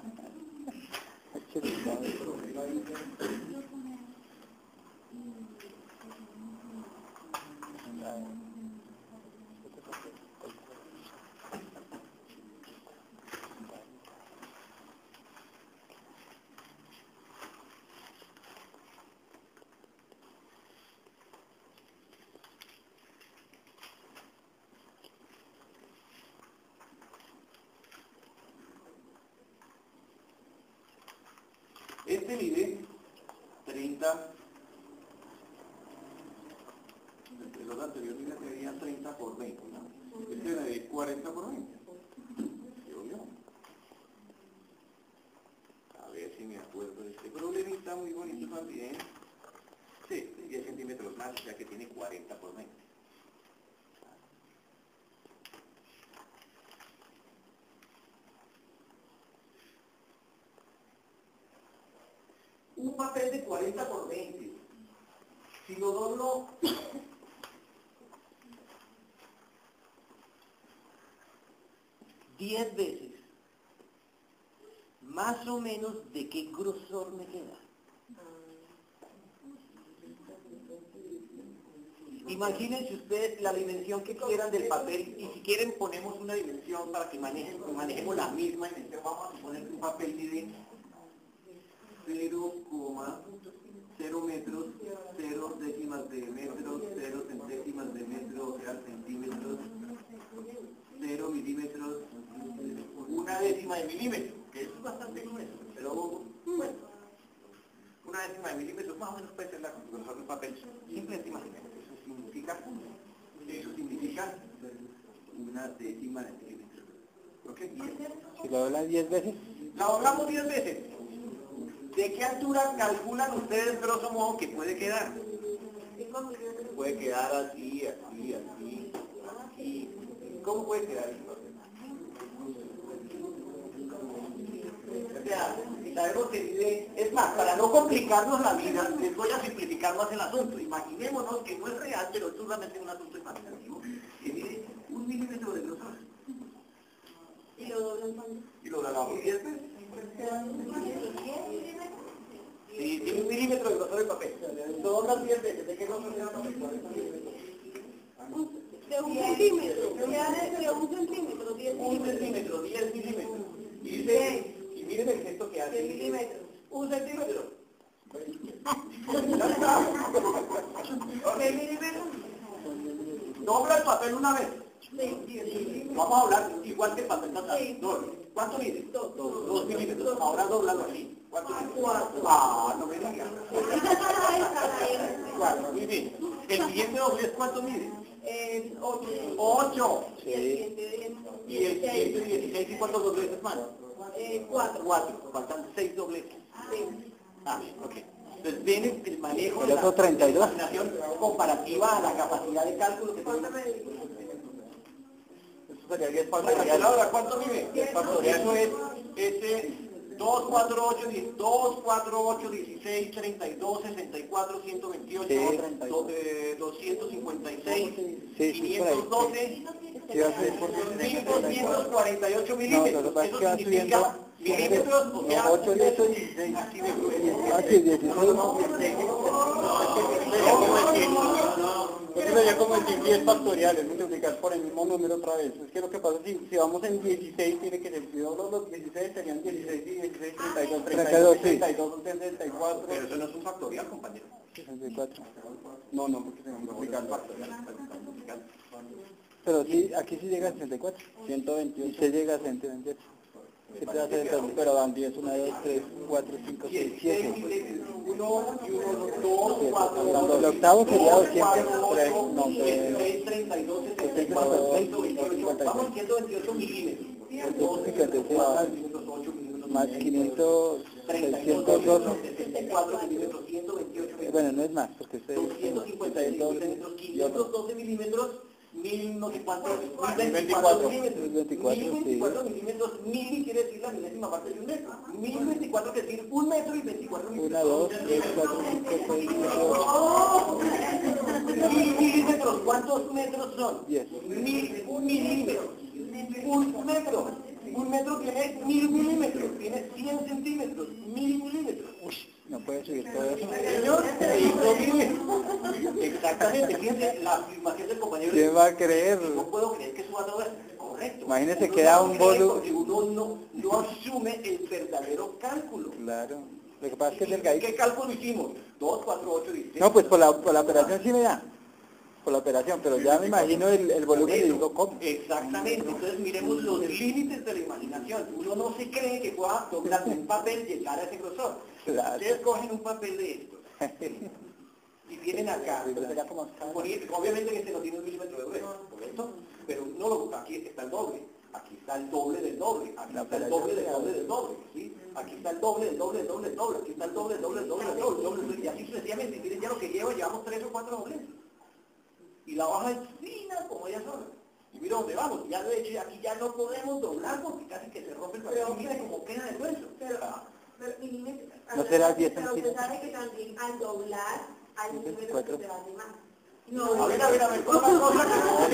Este mide treinta, entre los anteriores medían treinta por veinte, ¿no? Este mide cuarenta por veinte. ¿Sí o no? A ver si me acuerdo de este problemita muy bonito también. Sí, diez centímetros más, ya que tiene cuarenta por veinte. Un papel de cuarenta por veinte. Si lo doblo diez veces, más o menos, ¿de qué grosor me queda? Imagínense ustedes la dimensión que quieran del papel, y si quieren ponemos una dimensión para que manejen, manejemos la misma. Vamos a suponer que un papel mide cero coma cero metros, cero décimas de metro, cero centésimas de metro, o sea, centímetros, cero milímetros, una décima de milímetro, que eso es bastante grueso, pero bueno, una décima de milímetros más o menos puede ser la grosor de un papel. Simplemente imaginemos, eso significa, eso significa una décima de milímetro. ¿Ok? Si lo doblan diez veces. La doblamos diez veces. ¿De qué altura calculan ustedes, grosso modo, que puede quedar? Puede quedar así, así, así, así. ¿Cómo puede quedar? O sea, sabemos que mide, es más, para no complicarnos la vida, les voy a simplificar más el asunto. Imaginémonos que no es real, pero es solamente un asunto imaginativo, que mide un milímetro de grosor. ¿Y lo doblan cuándo? Y lo doblamos diez veces. Sí, tiene un milímetro de grosor de papel. Lo doblas diez veces. ¿De qué grosor tiene el papel? De un centímetro. De un centímetro, diez Un milímetros. centímetro, diez milímetros. Y, dice, y miren el gesto que hace. diez milímetros. Un centímetro. ¿Qué milímetros? Dobla el papel una vez. Sí. Vamos a hablar igual que el papel total. Sí. Doble. ¿Cuánto mide? Dos. Dos milímetros. Ahora doblalo así. ¿Cuánto mide? Cuatro. Ah, no me digas. Cuatro, muy bien. ¿El siguiente doble es cuánto mide? Eh, ocho. Ocho. Y el siguiente ¿Y el siguiente dieciséis y cuántos dobleces más? Eh, cuatro. Cuatro. Faltan seis dobleces. Sí. Ah, ok. Entonces viene el manejo El de otro la treinta y dos. combinación comparativa a la capacidad de cálculo que ¿Cuánto tiene. me dijo? Eso sería diez factorial. Ahora, ¿cuánto mide? diez factorial. Eso es ese dos, cuatro, ocho, diez, dos, cuatro, ocho, dieciséis, treinta y dos, sesenta y cuatro, ciento veintiocho, Sí. do- eh, doscientos cincuenta y seis, Sí, sí, por ahí. quinientos doce, Sí, va a ser por mil doscientos cuarenta y ocho No, milímetros. lo que pasa es Eso que va significa subiendo. milímetros, o sea, ocho, diez, dieciséis. así de grueso. Ah, sí, dieciséis. Eso sería como decir diez factoriales, multiplicar por el mismo número otra vez. Es que lo que pasa es que si, si vamos en dieciséis, tiene que ser, si doblo los dieciséis serían dieciséis y dieciséis, treinta y dos, treinta y dos, treinta y dos, sesenta y cuatro. Pero eso no es un factorial, compañero. sesenta y cuatro. No, no, porque se multiplica el factorial. Multiplicar. Pero sí, aquí sí llega a sesenta y cuatro. ciento veintiocho. Y se llega a ciento veintiocho. Siempre va a ser entonces, pero van diez, uno, dos, tres, cuatro, cinco, seis, siete. uno, y uno, dos, cuatro, El octavo sería doscientos tres, no, seis, treinta y dos, sesenta y cuatro, ciento veintiocho, vamos, ciento veintiocho milímetros. más quinientos, seiscientos doce. sesenta y cuatro milímetros, ciento veintiocho milímetros. Bueno, no es más, porque usted doscientos cincuenta y seis milímetros, quinientos doce milímetros, mil no sé cuántos, mil mil veinticuatro veinticuatro, milímetros. sí. mil veinticuatro milímetros, mil quiere decir la milésima parte de un metro. mil veinticuatro quiere decir un metro y veinticuatro una, milímetros. dos, tres, cuatro, cinco, seis, siete, ocho. Mil milímetros, ¿cuántos metros son? Diez. Mil, un milímetro. Un metro. Un metro tiene mil milímetros, tiene cien centímetros, mil milímetros. Uy, no puede subir todo eso. Señor, eso mide. Exactamente, fíjense la afirmación del compañero. ¿Quién va a creer? No puedo creer que suba todo eso. Correcto. Imagínese Uno que da no un cree volu- porque uno no, no asume el verdadero cálculo. Claro. Lo que pasa es que es ¿Y delgadito. ¿Qué cálculo hicimos? dos, cuatro, ocho, dieciséis. No, pues por la, por la operación sí me da. por la operación, pero ya me imagino el, el volumen y digo, ¿cómo? Exactamente, entonces miremos los límites de la imaginación. Uno no se cree que pueda doblar un papel y llegar a ese grosor. Claro. Ustedes cogen un papel de estos y vienen acá. Obviamente que este no tiene un milímetro de grueso, ¿correcto? Pero no lo, aquí está el doble. Aquí está el doble del doble, aquí está el doble del doble del doble, ¿sí? Aquí está el doble del doble del doble del doble, aquí está el doble del doble del doble del doble, doble, doble, y así sucesivamente. Miren ya lo que lleva, llevamos tres o cuatro dobles. Y la hoja es fina como ella sola. Y mira dónde vamos, ya de hecho aquí ya no podemos doblar porque casi que se rompe el papel. Y mira cómo queda de grueso. Pero, pero, y dime, ¿No será diez pero usted centímetros? sabe que también al doblar hay números que se van de más. No, A ver, a ver, a ver, ¿cómo la cosa?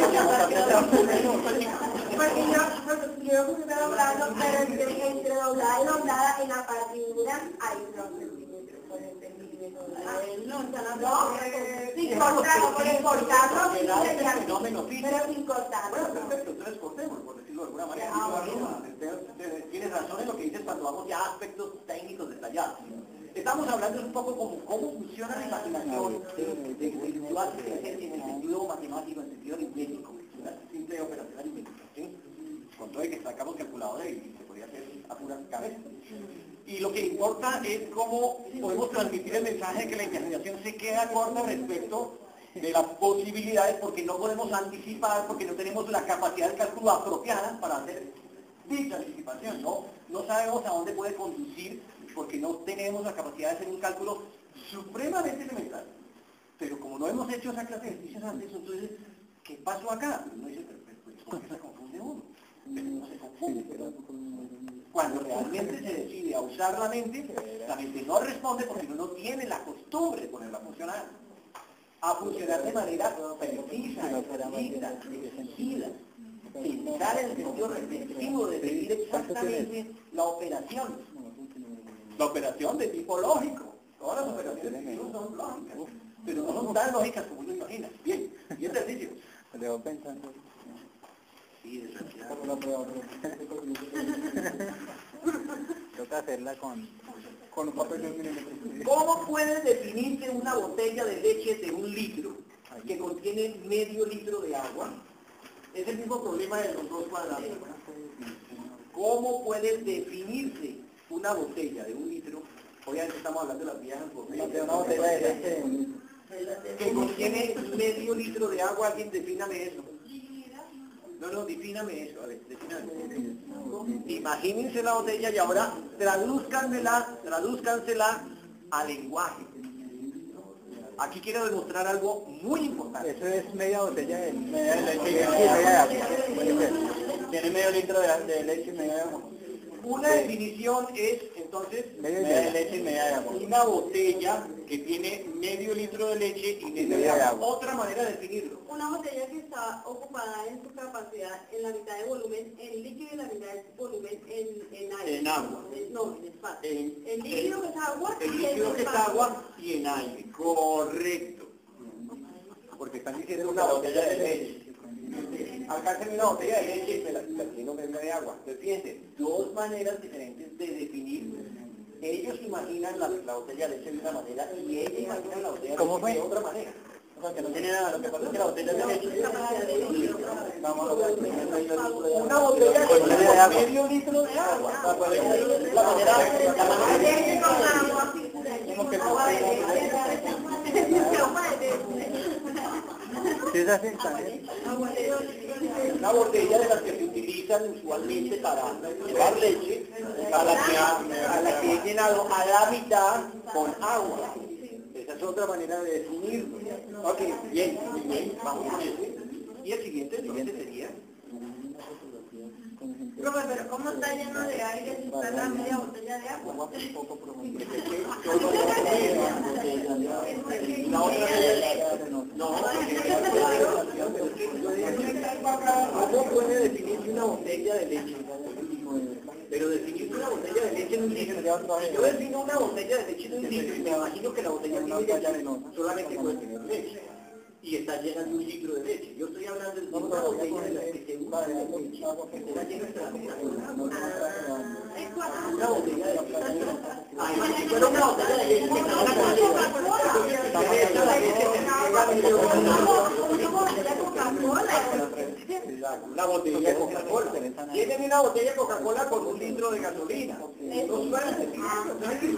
porque yo, porque yo me estoy doblando, pero entre, entre doblada y doblada en la partidura hay dos centímetros, por el centímetro. No, no, sin cortarlo, por el cortarlo, Fenómeno físico. pero sin cortarlo. Bueno, perfecto, entonces cortemos, por decirlo de alguna manera. Tienes razón en lo que dices cuando vamos ya a aspectos técnicos detallados. Estamos hablando un poco como cómo funciona la imaginación individual en el sentido matemático, en el sentido aritmético, una simple operación aritmética, ¿sí? Con todo el que sacamos calculadora y se podría hacer a puras cabezas. Y lo que importa es cómo podemos transmitir el mensaje de que la imaginación se queda corta respecto de las posibilidades, porque no podemos anticipar, porque no tenemos la capacidad de cálculo apropiada para hacer dicha anticipación, ¿no? No sabemos a dónde puede conducir, porque no tenemos la capacidad de hacer un cálculo supremamente elemental. Pero como no hemos hecho esa clase de ejercicios antes, entonces, ¿qué pasó acá? Uno dice, pero ¿por qué se confunde uno? Pero no se confunde. Cuando realmente se decide a usar la mente, la mente no responde porque uno no tiene la costumbre de ponerla a funcionar. A funcionar de manera precisa, precisa, sencilla. Pensar en el sentido reflexivo de seguir exactamente la operación. La operación de tipo lógico. Todas las operaciones de tipo son lógicas, pero no son tan lógicas como uno imagina. Bien, y ejercicio. Me dejo pensando. Sí, desgraciado. Toca hacerla con, con un papel de un milímetro. ¿Cómo puede definirse una botella de leche de un litro que contiene medio litro de agua? Es el mismo problema de los dos cuadrados. ¿Cómo puede definirse una botella de un litro? Obviamente estamos hablando de las viejas botellas. Una botella de leche que contiene medio litro de agua. Alguien defíname eso. No, no, defíname eso. A ver, defíname. Imagínense la botella y ahora tradúzcansela, tradúzcansela a lenguaje. Aquí quiero demostrar algo muy importante. Eso es media botella de, media de leche y media de agua. Tiene medio litro de, de leche y media de agua. Una definición es, entonces, media de leche y media de agua. Una botella que tiene medio litro de leche y medio de agua. Otra manera de definirlo. Una botella que está ocupada en su capacidad en la mitad de volumen en líquido y la mitad de volumen en, en aire. En agua. No, en espacio. En, el líquido que es agua el y líquido en que es espacio. agua y en aire. Correcto. Porque están diciendo una botella de leche. Alcánceme una botella de leche y me la lleno de agua. Entonces fíjense, dos maneras diferentes de definir. Ellos imaginan la, la botella de leche de una manera y ellos imaginan la botella de leche de otra manera. O sea, que no tiene nada, lo que pasa es que la botella de leche... Vamos a ver, una botella de leche con medio litro de agua. La manera... La manera... ¿Cómo que ¿Sí es así también? Una botella de las que se utilizan usualmente para llevar leche, a la que, a la que he llenado a la mitad con agua. Esa es otra manera de definirlo. Ok, bien, muy bien, vamos con ese. Y el siguiente, el siguiente sería... Profe, pero ¿cómo está lleno de aire si está la media botella de agua? La otra es... No, ¿cómo puede definirse una botella de leche? Pero definirse una botella de leche en un litro. Yo defino una botella de leche en un litro y me imagino que la botella tiene solamente puede tener leche. Y está llena de un litro de leche. Yo estoy hablando de una botella de la que se usa de leche, que está llena de una botella de leche. Ay, si fuera una botella de leche, que está llena de leche, la leche se entrega Exacto, una botella de Coca-Cola. Tienen una botella de Coca-Cola con un litro de gasolina. No suelen decir eso, no hay que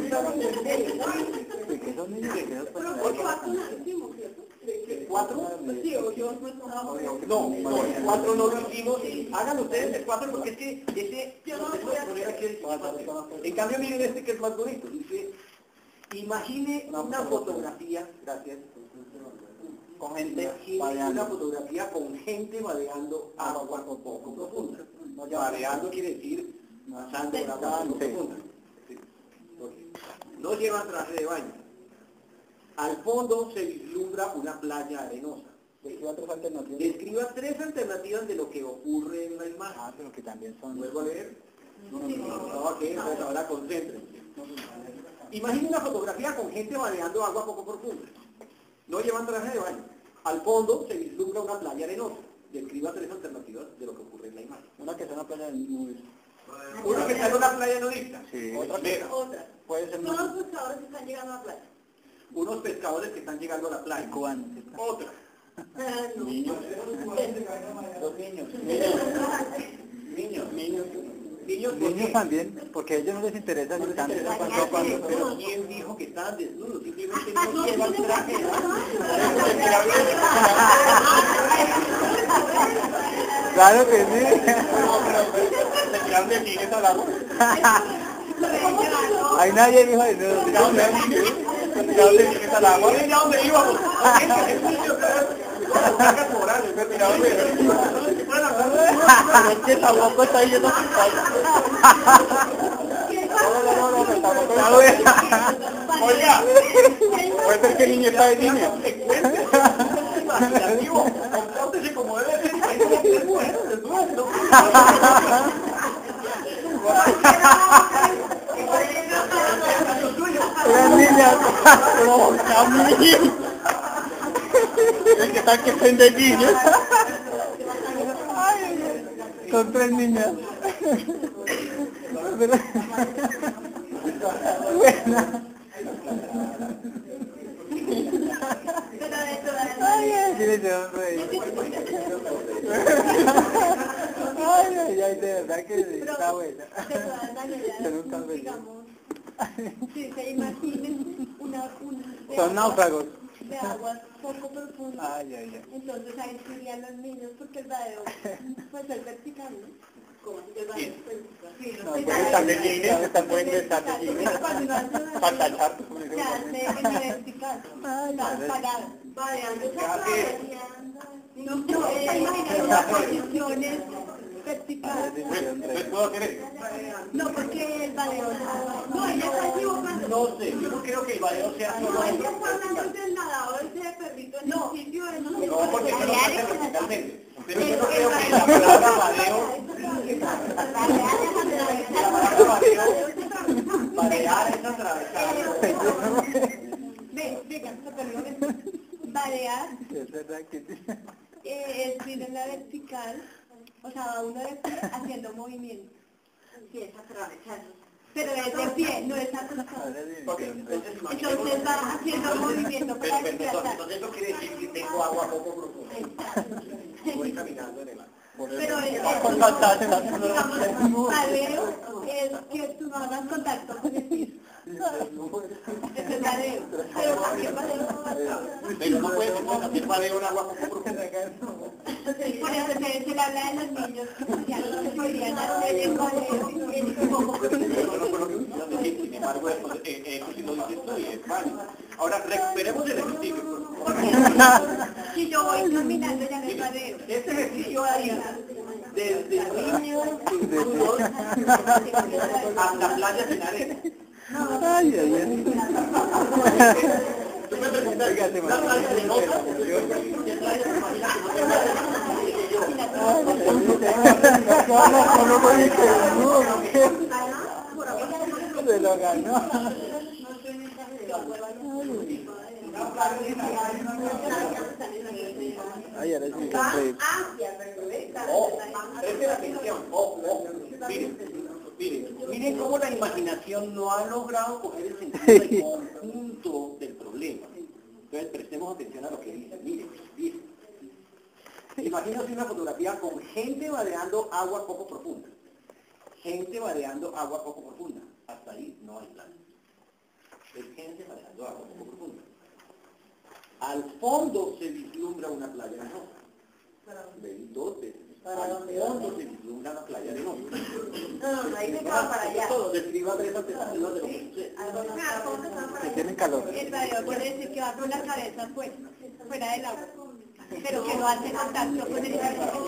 ¿Cuatro? Sí, o yo no No, no, el cuatro no lo hicimos. Hagan ustedes el cuatro porque es que ese... Yo no lo voy a poner aquí el cuatro. En cambio, miren este que es más bonito. Dice, imagine una fotografía, gracias, con gente, una fotografía con gente vadeando agua poco profunda. Vadeando quiere decir pasando el agua poco profunda. No llevan traje de baño. Al fondo se vislumbra una playa arenosa. Describa tres alternativas. Describa tres alternativas de lo que ocurre en la imagen. Ah, pero que también son... ¿Vuelvo a leer? No, ok, entonces ahora concéntrense. Imagina una fotografía con gente vadeando agua poco profunda. No llevan traje de baño. Al fondo se vislumbra una playa arenosa. Describa tres alternativas de lo que ocurre en la imagen. Una que sea una playa de nubes. Una que está en una playa nudista. Sí. Otra que Otra. Puede ser Todos los pescadores que están llegando a la playa. unos pescadores que están llegando a la playa. cubanos. Otra. Ah, no. Niños. Los niños. Niños. Niños. Niños, ¿por Niños qué? también, porque a ellos no les interesa si están Pero, pero ¿quién dijo que estaban desnudos? Simplemente no llevan traje de baño. Claro que sí. Se tiraron de tines al agua. Ahí nadie dijo eso. Se tiraron de tines al agua. ¿Miren a dónde íbamos? Se tiraron de Es que tampoco está yendo sin No, no, no, no, no, Oiga, puede ser que el niño está de niño. imaginativo, compórtese como debe ser. Hay tres mujeres desnudas, ¿no? Las niñas, no, Camille. Es que están que estén de niños. Son tres niñas. Pero... Buena. Ay, ay, sí le hicieron reír. Ay, ay, ay, de verdad que sí, está buena. Yo nunca lo veía. Si se imaginen una, una Son náufragos. de aguas poco profundas. Ay, ay, ay. Entonces ahí irían los niños porque el vadeo pues es vertical, ¿no? Como el vadeo es vertical. Sí, No, pueden estar de jeans, están pueden estar de jeans. Para tachar. Se hace en la vertical. Están paradas, vadeando. No, no, se imaginan las posiciones verticales. ¿Les puedo hacer eso? No, porque el vadeo no, no, ella está equivocando. No sé, yo no creo que el badeo sea solo... No, ella está hablando del nadador ese perrito en el sitio, eso no se No, puede porque eso no pelear. pasa verticalmente. Pero yo no creo que la palabra badeo... La palabra badeo... Badear es atravesar. Ve, venga, perdón. Vadear Es verdad que sí. eh, es ir en la vertical, o sea, va uno de pie haciendo movimiento. Sí, es atravesar. Pero es de pie, no es atravesar. Ok, entonces Entonces va haciendo movimiento para Pero, pero, desplazar. entonces eso quiere decir que tengo agua poco profunda. Voy caminando en el mar. Pero es, Con la digamos, vadeo es que tú no hagas contacto con el piso. Ese es vadeo. Pero cualquier vadeo. Pero no puedes hacer badeo en agua poco profunda. Por eso se, se le habla de los niños que ya no se podrían hacer el vadeo en poco Sin embargo, eso, eh, eso sí lo dices tú y es válido. Ahora, recuperemos el ejercicio, por favor. Si yo voy caminando ya no es vadeo. Este ejercicio haría desde niños desnudos hasta playas en arena. Ay, ay, ay. Tú me preguntas, ¿las playas arenosas? ¿Qué playas se imaginan que no te No, no, no, no, dije, no, se lo ganó. Ay, ahora sí, sonreír. Oh, presten atención, ojo, ojo, miren, miren, miren cómo la imaginación no ha logrado coger el sentido del conjunto del problema. Entonces prestemos atención a lo que dice, miren, miren. Imagínate una fotografía con gente vadeando agua poco profunda. Gente vadeando agua poco profunda. Hasta ahí no hay playa. Es gente vadeando agua poco profunda. Al fondo se vislumbra una playa arenosa. Ven dos veces. ¿Para Al dónde? fondo se vislumbra una playa arenosa. No, no, ahí se queda para allá. Todo, describa tres alternativas de lo que sucede. Que tienen calor. El badeo quiere decir que va con la cabeza fuera, fuera del agua, pero que no hace contacto con el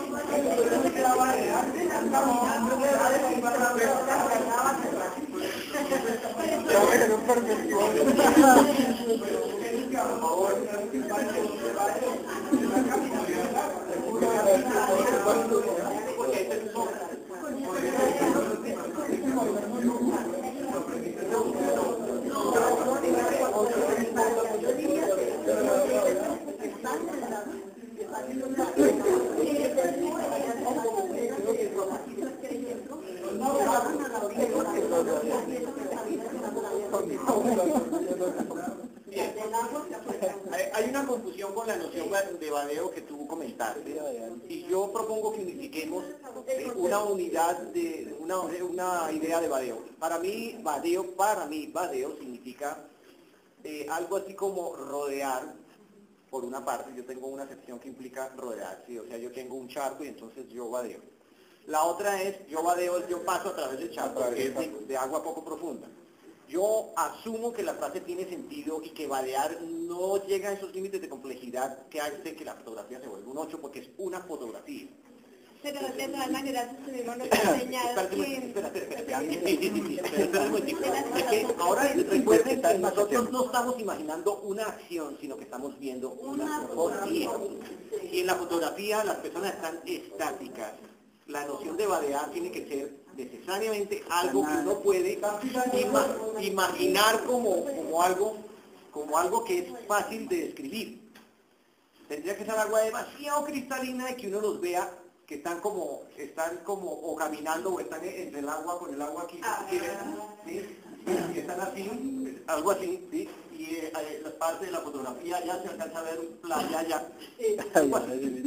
Hay una confusión con la noción de badeo que tú comentaste, y yo propongo que unifiquemos una unidad de una, una idea de badeo. Para mí, badeo, para mí, badeo significa eh, algo así como rodear. Por una parte, yo tengo una acepción que implica rodear, ¿sí? O sea, yo tengo un charco y entonces yo vadeo. La otra es, yo vadeo, yo paso a través del charco, que es de, de agua poco profunda. Yo asumo que la frase tiene sentido y que vadear no llega a esos límites de complejidad que hace que la fotografía se vuelva un ocho, porque es una fotografía. Pero de todas maneras estuvimos enseñados que... Espérate, espérate, sí, sí, sí, sí, espérate un momentito. Es que ahora recuerden que nosotros no estamos imaginando una acción, sino que estamos viendo una fotografía. Y en la fotografía las personas están estáticas. La noción de vadear tiene que ser necesariamente algo que uno puede ima imaginar como, como, algo, como algo que es fácil de describir. Tendría que ser agua demasiado cristalina y que uno los vea que están como, están como, o caminando, o están entre el agua, con el agua aquí, ¿sí? Y están así, algo así, ¿sí? Y eh, la parte de la fotografía ya se alcanza a ver playa ya. Pero,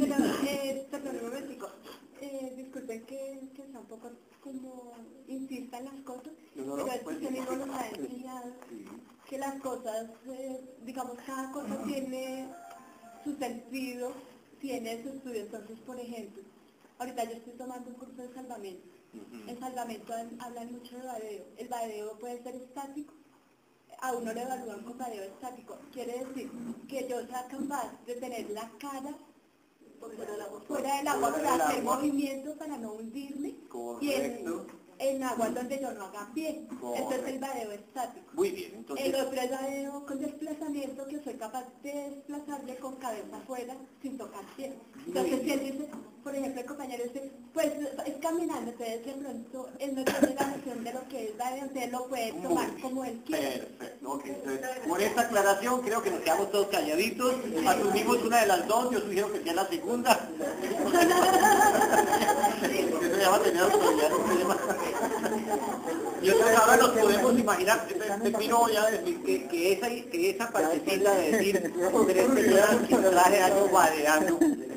eh, perdón, un momentico. Eh, disculpen que, que sea un poco como insista en las cosas, No, no, no, pero pues, usted mismo sí. nos ha enseñado Sí. que las cosas, eh, digamos, cada cosa tiene su sentido, tiene su estudio. Entonces, por ejemplo, ahorita yo estoy tomando un curso de salvamento. Ujú. En salvamento hablan mucho de vadeo. El vadeo puede ser estático. A uno le evalúan con vadeo estático. Quiere decir que yo sea capaz de tener la cara fuera del agua, fuera del agua, Fuera para del hacer agua. movimientos para no hundirme. Y en, Correcto. en agua donde yo no haga pie. Correcto. Esto es el vadeo estático. Muy bien, entonces... El otro es vadeo con desplazamiento, que soy capaz de desplazarle con cabeza afuera sin tocar pie. Entonces, Muy si él dice, por ejemplo, el compañero dice, pues es caminando, entonces de pronto él no tiene la noción de lo que es vadeo, entonces lo puede tomar Muy como él quiere. Perfecto, ok. Entonces, con esta aclaración creo que nos quedamos todos calladitos, asumimos una de las dos, yo sugiero que sea la segunda. Eso ya va a tener autoridad, no se llama. Y entonces ahora nos podemos imaginar, te pido ya decir que, que, esa, que esa partecita de decir tres personas que traje algo vadeando,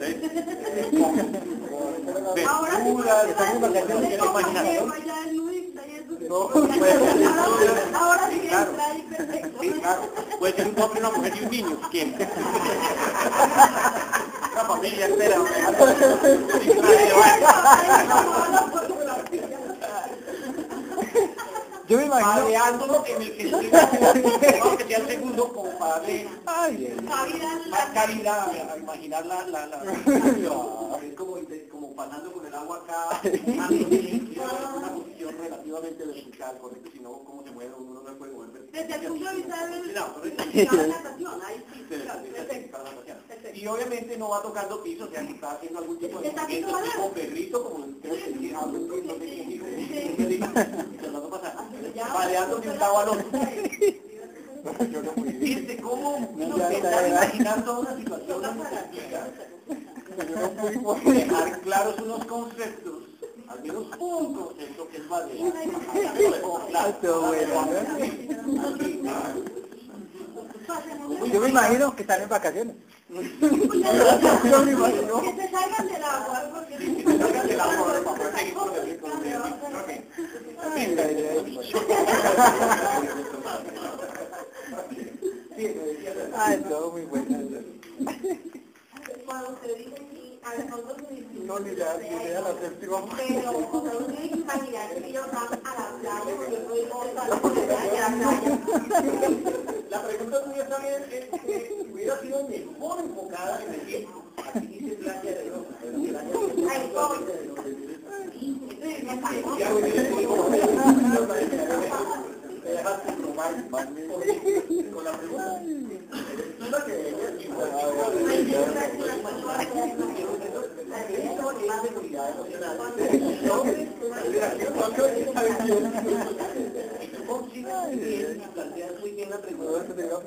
Ahora sí, Bermudas, estamos estamos vacaciones, quiero imaginar. allá es nudista y eso. No, pues, Ahora sí sí, claro. entra ahí perfecto. Sí, claro. Puede ser un hombre, una mujer y un niño, si quieren. Una familia entera. Yo me imagino... Vadeándolo en el sentido, digamos que sea el segundo, como para darle más calidad a imaginar la, la, la, es como, como pasando con el agua acá, una posición relativamente vertical, correcto, si no, cómo se mueve, uno no puede mover vertical. Desde el punto de vista de No, correcto. la natación, ahí sí, Sí, claro, sí, sí, perfecto. para la natación. Perfecto. Y obviamente no va tocando piso, o sea, que está haciendo algún tipo de Está haciendo movimiento balance. tipo perrito, como creo que sí, algo que no sé quién dijo, que dijo, que no pasa, Ya. vadeando de un lado al otro. Yo no fui. ¿Viste cómo uno Ya se está, está ya. imaginando una situación Yo no fui por... dejar claros unos conceptos, al menos un concepto que es vadeo. Ah, estuvo bueno, ¿no? Yo me imagino que están en vacaciones. Yo me imagino. Que se salgan del agua, porque Que se salgan del agua para poder seguir con el con el- ok. Ay, la idea es- Sí, me decía la- Ay, todo muy bueno. cuando usted dice que a nosotros No, ni la, ni idea la séptima. pero o sea, uno tiene que imaginar que ellos van a la playa, porque yo no digo que van a la playa. La pregunta tuya también es que hubiera sido mejor enfocada en decir, aquí dice playa de Dios, pero playa de Dios. Ay, pobre. Ya, güey, me dejaste probar con la pregunta. Resulta que la seguridad emocional. Planteas muy bien la pregunta.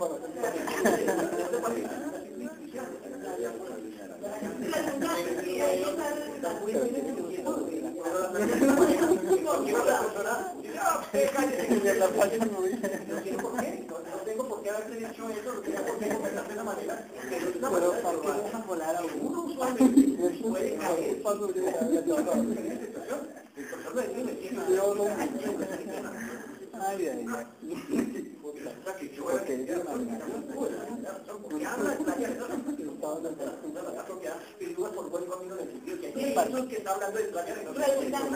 No tengo por qué haberte dicho eso, no tengo por qué conversar de esa manera, pero es una manera de que vamos a volar a uno usualmente puede caer cuando en esa situación. El profesor me dice, me tiene Ay, ay, ay. porque habla de playa, que no está hablando de la punta de la propiedad, pero tú vas por buen camino en el sentido que hay personas que está hablando de playa de no sé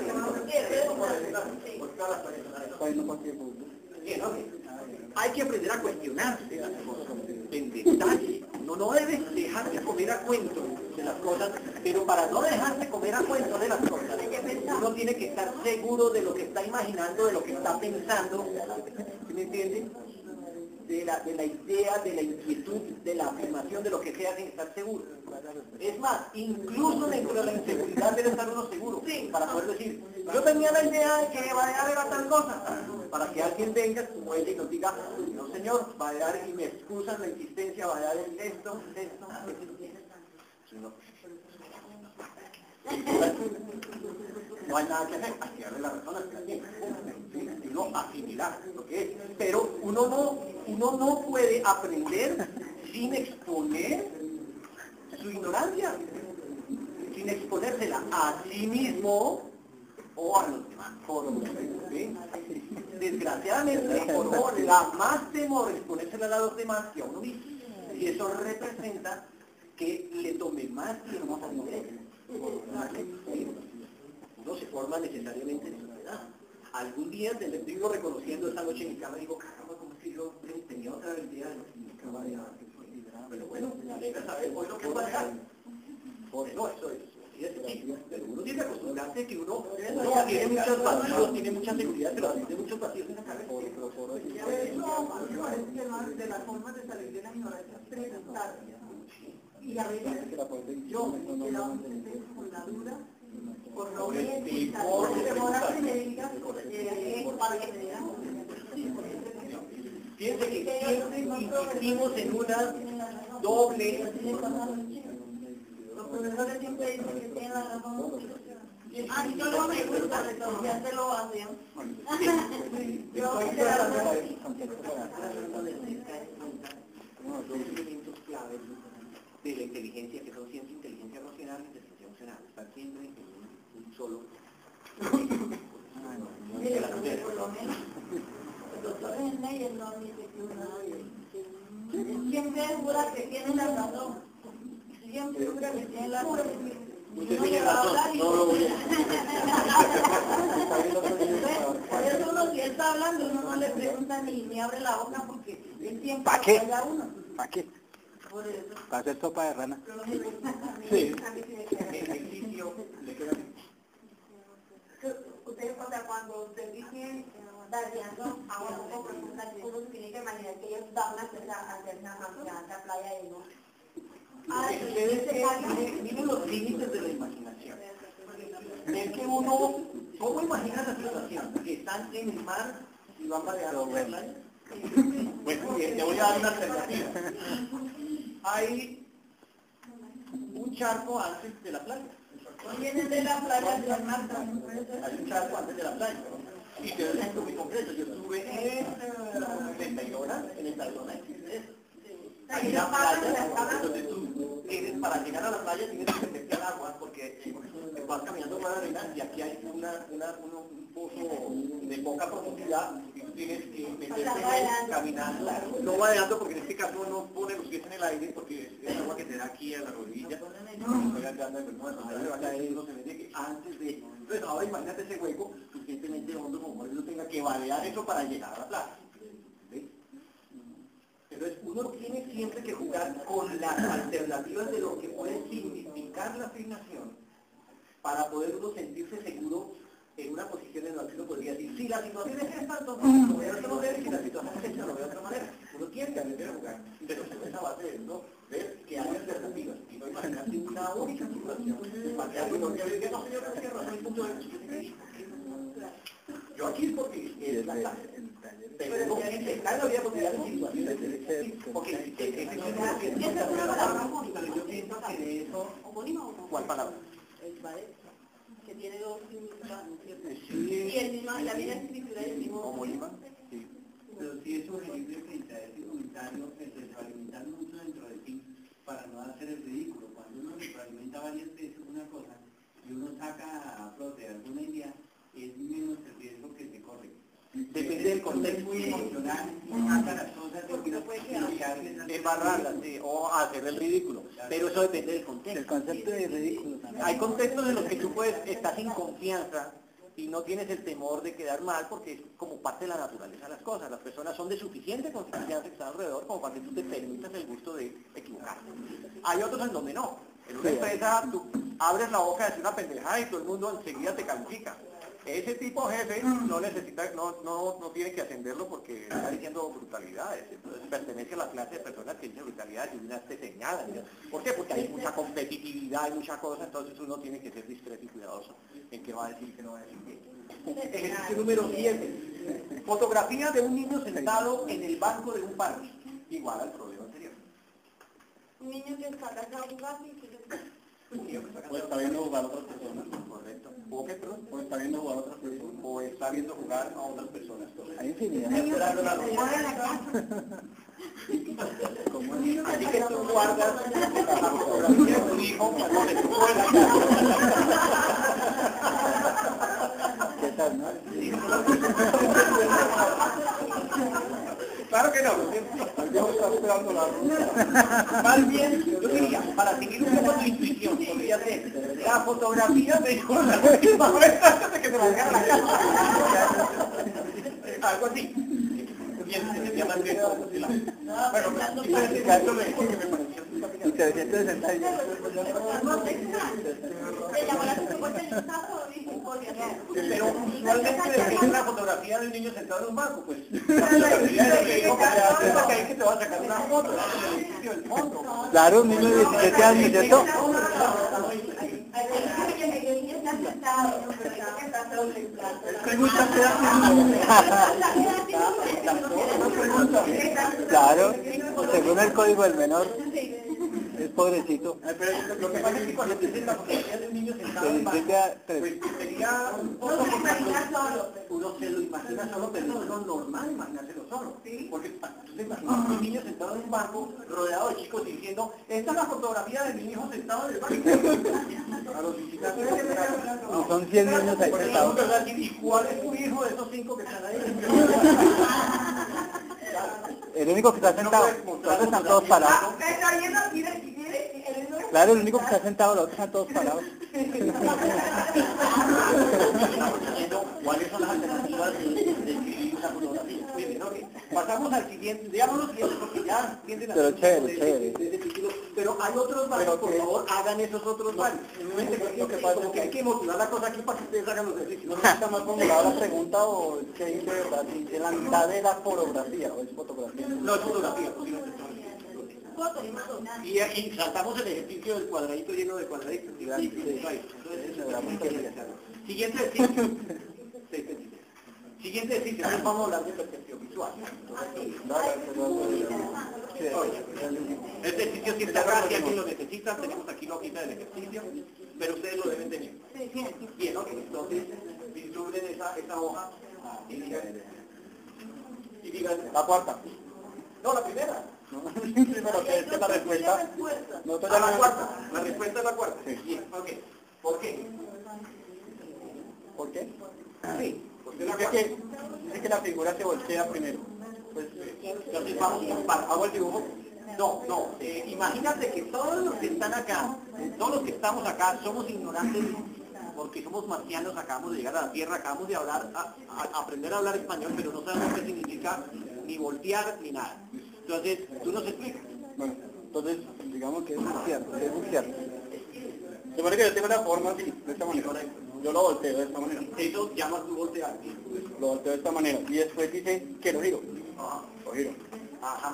Bueno, cualquier punto. hay que aprender a cuestionarse las cosas en detalle. Uno no debe dejarse comer a cuento de las cosas, pero para no dejarse comer a cuento de las cosas, uno tiene que estar seguro de lo que está imaginando, de lo que está pensando, ¿sí me entienden? De la, de la idea, de la inquietud, de la afirmación, de lo que sea sin estar seguro. Es más, incluso dentro de la inseguridad debe estar uno seguro, para poder decir, yo tenía la idea de que Balear era tal cosa, para que alguien venga como ella y nos diga, no señor, Balear, y me excusan la existencia, Balear es esto, esto, esto. No hay nada que hacer, hay que darle la razón al que la tiene, ¿sí? Y uno asimilar lo que es. Pero uno no, uno no puede aprender sin exponer su ignorancia, sin exponérsela a sí mismo o a los demás. ¿Sí? Desgraciadamente, por la más temor exponérsela a los demás que a uno mismo. Y eso representa que le tome más tiempo a aprender. Uno se forma necesariamente en soledad. Algún día digo reconociendo esta noche en mi cama, digo, caramba, como es que yo tenía otra idea de lo que mi cama de pero bueno, me alegra saber hoy lo que va a dejar. Bueno, eso es. Pero uno tiene que acostumbrarse que uno, uno tiene muchos vacíos, tiene mucha seguridad, pero tiene muchos vacíos en la cabeza. De las formas de salir de la ignorancia es preguntar. Y a veces yo me quedaba con la duda, por no bien, por demoras que me digas, para que me digan. Fíjense que siempre insistimos en una doble. Los profesores siempre dicen que tienen la razón. Ah, yo no me gusta de todo, ya se lo hacen. Yo te la elementos claves de la inteligencia, que son ciencia, inteligencia racional y inteligencia emocional, están siempre en un, un solo. Mire, por lo menos, el doctor Schneider no dice que uno siempre jura que tiene la razón. Siempre jura que tiene la razón. Usted tiene razón, no lo voy a Por eso uno, si él está hablando, uno no le pregunta ni, ni abre la boca porque él siempre ¿Para qué? falla uno. ¿Para qué? Por eso. Para hacer sopa de rana. Sí. El ejercicio le queda bien. Usted, o sea, cuando usted dice dañando a un poco profunda, uno se tiene que imaginar que ellos van a hacer la, hacer la, la playa de no. Ustedes miren, miren los límites de la imaginación. Es que uno, ¿cómo imagina la situación? Que están en el mar y van para allá a la playa. Bueno, bien, te voy a dar una alternativa. Hay un charco antes de la playa. Vienen de la playa de la mar. Hay un charco antes de la playa. Y te doy un ejemplo muy concreto. Yo estuve en uh, en Tayrona, en el Tayrona existe eso. Hay una playa donde tú a la playa tienes que meterte al agua porque eh, vas caminando por la arena y aquí hay una, una, una, un pozo de poca profundidad y tú tienes que meterte en él caminando, no vadeando porque en este caso no pone los pies en el aire porque es agua que te da aquí a la rodilla. Antes de, entonces ahora imagínate ese hueco suficientemente hondo como él no tenga que vadear eso para llegar a la playa. ¿Ves? Entonces uno tiene siempre que jugar con las alternativas de lo que puede significar la asignación para poder uno sentirse seguro en una posición en la que uno podría decir, si la situación es esta, entonces lo voy a hacer manera, y si la situación es esta, lo voy a otra manera. Uno tiene que aprender a jugar, pero sobre esa base de uno ver que hay alternativas y no imaginarse una única situación. Para que alguien que diga, no señor, no cierro, no hay punto de vista. Yo aquí es porque es la clase. Pero no, está en la vida cotidiana en situaciones. Porque yo pienso que de eso... ¿Cuál palabra? Que tiene dos significados, ¿cierto? Sí. Y el mismo, la misma escritura y el mismo... Homónima, sí. Pero si es un equilibrio frente a ese comentario, el retroalimentar mucho dentro de ti para no hacer el ridículo. Cuando uno retroalimenta varias veces una cosa y uno saca a flote alguna idea, es menos el riesgo que se corre. Depende del contexto. Muy emocional, y saca las cosas Porque no puede quedar. Embarrarlas, sí, o hacer el ridículo. Pero eso depende del contexto. El concepto de ridículo también. Hay contextos en los que tú puedes, estás en confianza y no tienes el temor de quedar mal porque es como parte de la naturaleza de las cosas. Las personas son de suficiente confianza que están alrededor como para que tú te permitas el gusto de equivocarte. Hay otros en donde no. En una empresa tú abres la boca de decir una pendejada y todo el mundo enseguida te califica. Ese tipo de jefe no necesita, no, no, no tiene que ascenderlo porque está diciendo brutalidades. Entonces pertenece a la clase de personas que dicen brutalidades y unas te señalan. ¿Por qué? Porque hay mucha competitividad y mucha cosa, entonces uno tiene que ser discreto y cuidadoso en qué va a decir y qué no va a decir. Ejercicio número siete. Fotografía de un niño sentado en el banco de un parque. Igual al problema anterior. Un niño que está casado jugando y que Un niño que está O está viendo jugar a otras personas. correcto. ¿O qué, perdón? O está viendo jugar a otras personas. O está viendo jugar a otras personas. Hay infinidad. Esperando la Así que tú guardas la fotografía de tu hijo cuando se fue la casa. ¿Qué tal, no? Claro que no. Yo estaba esperando la ruta. Más bien, yo diría, para seguir un poco tu intuición, podría ser la fotografía de la última vez antes de que se largara la casa. Algo así. Bien, se llama bien. Bueno, caso de que me pareció Y te sientes de sentar y se llamó la supuesta el listazo y dijo, pero usualmente es una fotografía de un niño sentado en un banco, pues. La fotografía de que dijo que ahí que te va a sacar una foto, el fondo. Claro, un niño de diecisiete años, ¿cierto? Estoy muy Claro, según el código del menor, es pobrecito. Lo que pasa es que cuando tienes la fotografía de un niño sentado en un banco, pues sería un poco solo. Uno se lo imagina solo, pero no es lo normal imaginárselo solo. Porque tú te imaginas un niño sentado en un banco, rodeado de chicos diciendo, esta es la fotografía de mi hijo sentado en el banco. A los visitantes. Y son cien niños ahí sentados. ¿Y cuál es tu hijo de esos cinco que están ahí? El único que está sentado, los otros están todos parados. Claro, el único que está sentado, los otros están todos parados. ¿Cuáles son las alternativas de escribir esa fotografía? Muy bien, ok. Pasamos al siguiente, digamos los siguientes porque ya tienden a Pero ser chévere, de- chévere. de- de título. Pero hay otros varios, por favor, hagan esos otros varios. Lo que pasa es que hay que motivar la cosa aquí para que ustedes hagan los ejercicios. ¿No está más formulada la pregunta o es que dice verdad? Dice la mitad de la fotografía o es fotografía? No es fotografía, porque no es y, y saltamos el ejercicio del cuadradito lleno de cuadraditos. Y, y, y, entonces, eso era muy interesante. Siguiente ejercicio. Sí, sí, sí. Siguiente ejercicio. Entonces vamos a hablar de percepción visual. Este ejercicio si está acá, si alguien lo necesita, tenemos aquí la hojita del ejercicio, pero ustedes lo deben tener. Bien, ok, entonces vislumbren esa, esa hoja y digan, y digan, La cuarta. no, la primera. ¿no? Sí, pero que esta es la respuesta. Nosotros A la ya cuarta, la respuesta es la cuarta. Sí. Bien, ok. ¿Por qué? ¿Por qué? Sí, porque la Dice cuarta. que, dice que la figura se voltea primero. Pues, Entonces vamos a par- hago el dibujo. No, no, eh, imagínate que todos los que están acá, todos los que estamos acá somos ignorantes porque somos marcianos, acabamos de llegar a la Tierra, acabamos de hablar, a, a- aprender a hablar español, pero no sabemos qué significa ni voltear ni nada. Entonces, tú nos explicas. bueno, entonces, digamos que es bucear, es bucear. De manera que yo tengo la forma así, de esta manera. Yo lo volteo de esta manera. Eso llamas tú voltear. Lo volteo de esta manera. Y después dice que lo giro. Ajá. Lo giro. Ajá.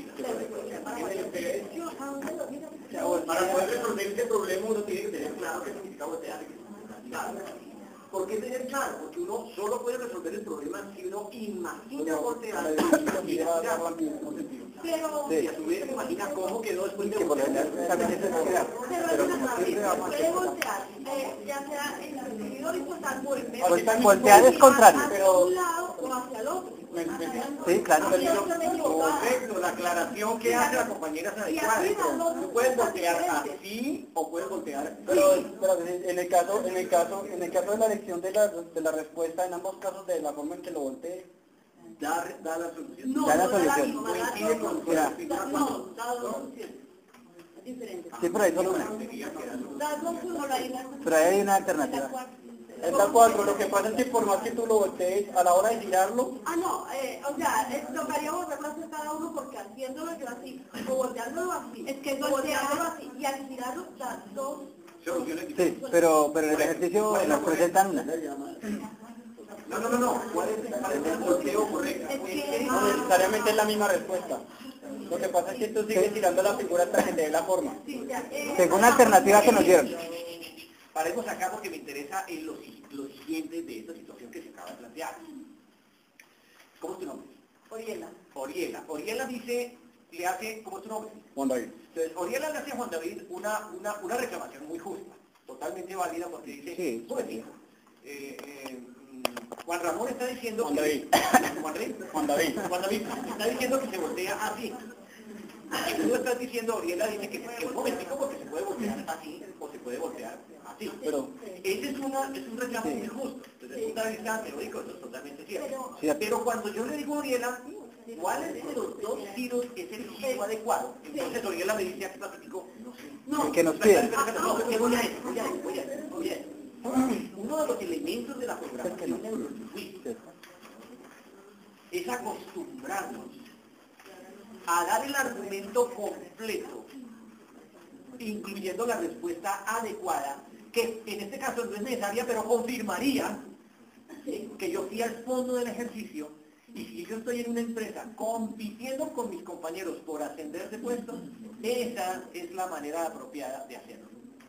Para poder resolver este problema uno tiene que tener claro qué significa voltear. ¿Por qué tener claro? Porque uno solo puede resolver el problema si uno imagina voltear y girar. Pero, Y a su vez imagina cómo quedó después de Que por lo voltear. general también es voltear. pero Pero hay como una siempre cosa, vamos a puede hacer- voltear, eh, ya sea en el sentido horizontal o en vez Voltear- voltear es contrario, hacia pero- un lado o hacia el otro. Me- me- Sí, claro. Así yo me equivocaba. Correcto, la aclaración que hace la compañera es adecuada. Tú puedes voltear así o puedes voltear. Pero, pero en el caso, en el caso, en el caso de la elección de la, de la respuesta, en ambos casos de la forma en que lo voltee, Da, da la solución. No, Ya la no es la solución. misma, la Coincide con- dos- con la da- figura no, da dos opciones. Es diferente. sí, pero hay solo una. Da dos opciones. Pero ahí hay una alternativa. Es la cuatro, lo que pasa es que por más que tú lo voltees, a la hora de girarlo, Ah, no, eh, o sea, eh, tocaría volverlo a hacer cada uno porque haciéndolo yo así, o volteándolo así, es que volteándolo así, y al girarlo da dos. Soluciones sí, diferentes. pero, pero en el ejercicio nos presentan una. No, no, no, no. ¿Cuál es, cuál es el volteo correcto? Es que- No necesariamente es la misma respuesta. Lo que pasa es que tú sigues girando la figura hasta que te dé la forma. Sí, ya, eh, Según la alternativa que nos dieron. Paremos acá porque me interesa en lo, si- lo siguiente de esta situación que se acaba de plantear. ¿Cómo es tu nombre? Oriela. Oriela. Oriela dice, le hace, ¿cómo es tu nombre? Juan David. Entonces, Oriela le hace a Juan David una, una, una reclamación muy justa, totalmente válida, porque dice, Sí. un momentito, eh, eh, mm, Juan Ramón está diciendo Juan que... David. Juan David. Juan David. Juan David está diciendo que se voltea así. Y tú estás diciendo, Oriela dice que, que un momentico porque se puede voltear así o se puede voltear así. Pero, Ese es, una, es un reclamo muy justo. Desde el punto de vista teórico eso es totalmente cierto. Cierto. Pero cuando yo le digo a Oriela, ¿cuál de los dos giros es el giro adecuado? Entonces Oriela me dice aquí platico, no sé. No, el que nos Espera, piden. espera, espera, no, ¿qué voy a decir? Voy a decir, voy a decir, voy a decir. Uno de los elementos de la programación neurolingüística es acostumbrarnos a dar el argumento completo, incluyendo la respuesta adecuada, que en este caso no es necesaria, pero confirmaría que yo fui al fondo del ejercicio, y si yo estoy en una empresa compitiendo con mis compañeros por ascender de puesto, esa es la manera apropiada de hacerlo.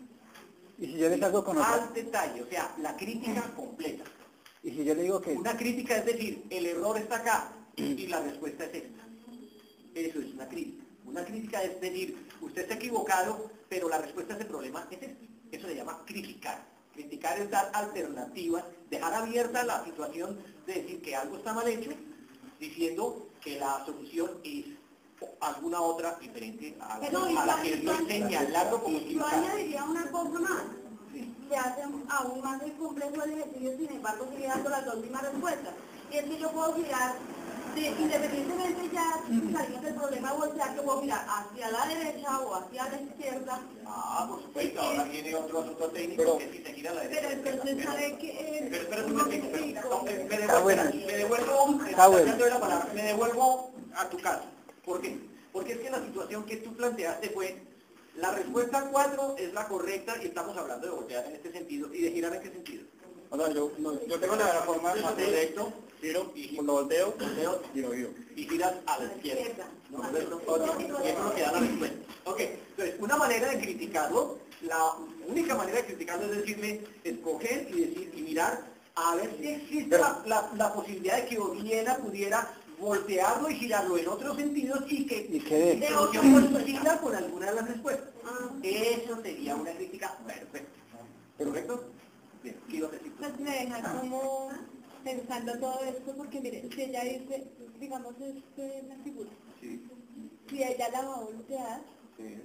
Y si yo les hago con otra, Al detalle, o sea, la crítica completa. y si yo le digo que, Una crítica es decir, el error está acá y la respuesta es esta. Eso es una crítica. Una crítica es decir, usted está equivocado, pero la respuesta a ese problema es esta. Eso se llama criticar. Criticar es dar alternativas, dejar abierta la situación de decir que algo está mal hecho, diciendo que la solución es alguna otra diferente a la, Pero, y a la que yo- estoy señalando como Yo equivocada. añadiría una cosa más. Se hace aún más el complejo el ejercicio, sin embargo, sigue dando las dos mismas respuestas. Y es que yo puedo girar, de- independientemente ya salir del problema voltear, yo puedo girar hacia la derecha o hacia la izquierda. Ah, por supuesto, ahora viene otro asunto técnico Pero- que si se gira a la derecha. Pero entonces, ¿sabe qué? Eh, Pero espera un no momento, me pero- explico. no, me, me Está devuelvo, bueno. me devuelvo, Está bueno. ya te doy la palabra, me devuelvo a tu caso. ¿Por qué? Porque es que la situación que tú planteaste fue, la respuesta cuatro es la correcta y estamos hablando de voltear en este sentido, y de girar en qué sentido. o sea, yo, no, yo tengo la forma más directo, giro, y lo volteo, Volteo giro, giro. y giras a la izquierda. ¿No? ¿Correcto? Ok, y eso es lo que da la respuesta. Ok, entonces, una manera de criticarlo, la única manera de criticarlo es decirle, escoger y decir, y mirar, a ver si existe la, la, la posibilidad de que Oriela pudiera voltearlo y girarlo en otros sentidos y que Y que de solución coincida con alguna de las respuestas. Ah. Eso sería una crítica perfecta. ¿Correcto? Bien, ¿qué ibas a decir tú? Pues me deja como pensando todo esto porque mire, si ella dice, digamos, esto es una figura. Sí. si ella la va a voltear, Sí.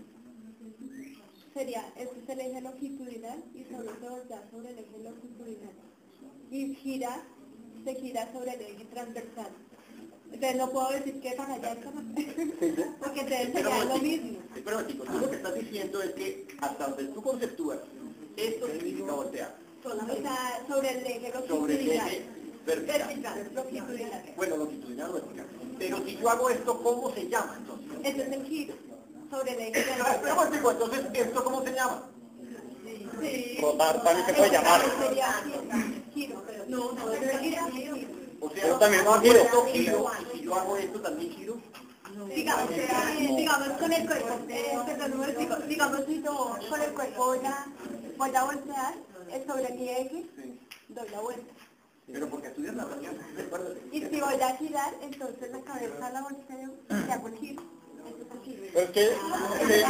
sería, este es el eje longitudinal y solo se voltea sobre el eje longitudinal. Y gira, se gira sobre el eje transversal. Entonces no puedo decir que para allá es para acá, porque entonces sería lo mismo. Pero chicos, tú lo que estás diciendo es que hasta donde tú conceptúas, esto significa voltear. O sea, sobre el eje Sobre el longitudinal. eje vertical. Vertical, longitudinal. Bueno, longitudinal o vertical. Pero si yo hago esto, ¿cómo se llama entonces? Ese es el giro, sobre el eje Ah, espera un vertical. momentico, entonces, ¿esto cómo se llama? Sí. Rotar también se puede llamar. Sería giro, pero no, no, sería giro. O sea, Pero también yo hago giro. esto, giro, y si yo hago esto, también giro. Digamos, eh, digamos con el cuerpo, eh, perdón, un momentico, digamos si yo con el cuerpo voy a, voy a voltear eh, sobre mi eje, Sí. doy la vuelta. Pero porque estudias natación, recuérdate. Y si voy a girar, entonces la cabeza la volteo y hago el giro. Ese es el giro. Pero es que, eh,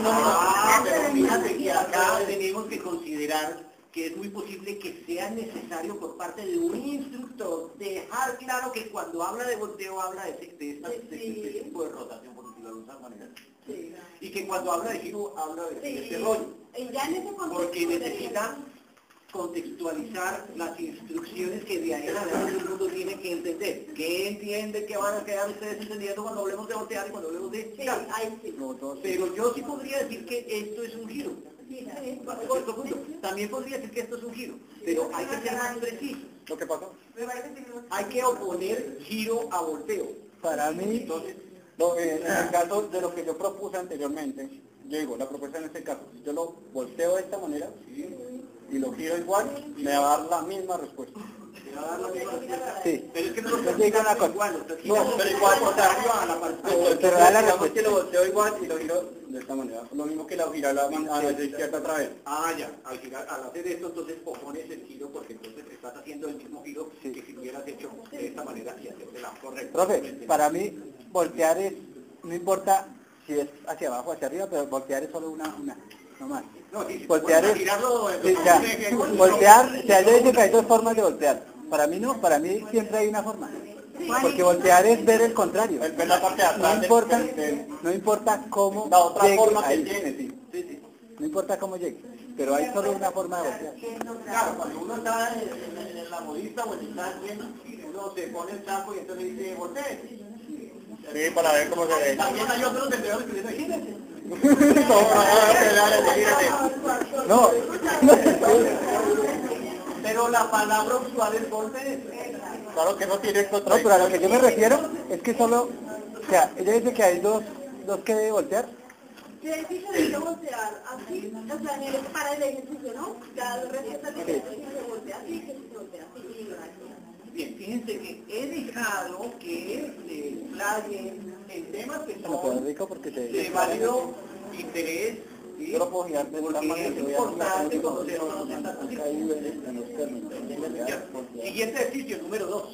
Ah, pero fíjate que acá tenemos que considerar que es muy posible que sea necesario por parte de un instructor dejar claro que cuando habla de volteo habla de, de, esta, de, de este tipo de rotación, por decirlo de alguna manera. Sí. Y que cuando habla de giro habla de, de Sí. este rollo, Y ya en ese contexto porque sería- necesita contextualizar las instrucciones que de ahí en adelante el mundo tiene que entender. ¿Qué entiende que van a quedar ustedes entendiendo cuando hablemos de voltear y cuando hablemos de Sí, girar? ahí sí. no, todos- Pero yo sí podría decir que esto es un giro. Sí, Bajo cierto punto. También podría decir que esto es un giro, pero hay que ser más preciso. ¿Lo que pasó? Hay que oponer giro a volteo. Para mí, Entonces, lo- eh, en el caso de lo que yo propuse anteriormente, yo digo, la propuesta en este caso, si yo lo volteo de esta manera y lo giro igual, me va a dar la misma respuesta. ¿te va a dar la misma respuesta? Sí. Pero es que no lo Yo estás digo una girando cosa. igual, lo estás No, girando pero igual, contrario a la parte. Pero da la respuesta que lo volteo igual y lo giro de esta manera. Lo mismo que la girar a la, a la izquierda otra vez. Ah, ya, al, girar, al hacer esto entonces opones el giro porque entonces estás haciendo el mismo giro Sí. que si lo hubieras hecho de esta manera y hacértela correcto. Profe, para mí, voltear es, no importa si es hacia abajo o hacia arriba, pero voltear es solo una, una, no más. No, sí, si Voltear puedes es, girarlo, sí, entonces, ya, eh, eh, voltear, o sea, yo digo que hay dos formas de voltear. Para mí no, para mí siempre hay una forma. Porque voltear es ver el contrario. Es ver la parte de atrás No del- importa, del- del- no importa cómo la otra llegue forma que ahí. tiene, sí. Sí, sí. No importa cómo llegue, pero hay solo una forma de voltear. Claro, cuando uno está en, en- en la modista o en el tanque, uno se pone el saco y entonces le dice, voltee. Sí, para ver cómo se ve. También hay otros vendedores que dicen, gírese. No, Pero la palabra usual es voltee. claro que no tiene esto. No, pero a lo que yo me refiero es que solo, o sea, ella dice que hay dos, dos que debe voltear. Sí, es diferente voltear así, o sea, en el- para el ejercicio, ¿no? Ya el resto es diferente si se voltea así que si se voltea así. Bien, fíjense que he dejado que se explayen en temas que Se lo puedo son rico porque te... de válido interés, ¿sí? Yo lo puedo girar de Porque tal manera es que voy a- importante conocer todos estas Acá cosas. ahí en los términos. Siguiente ejercicio, número dos.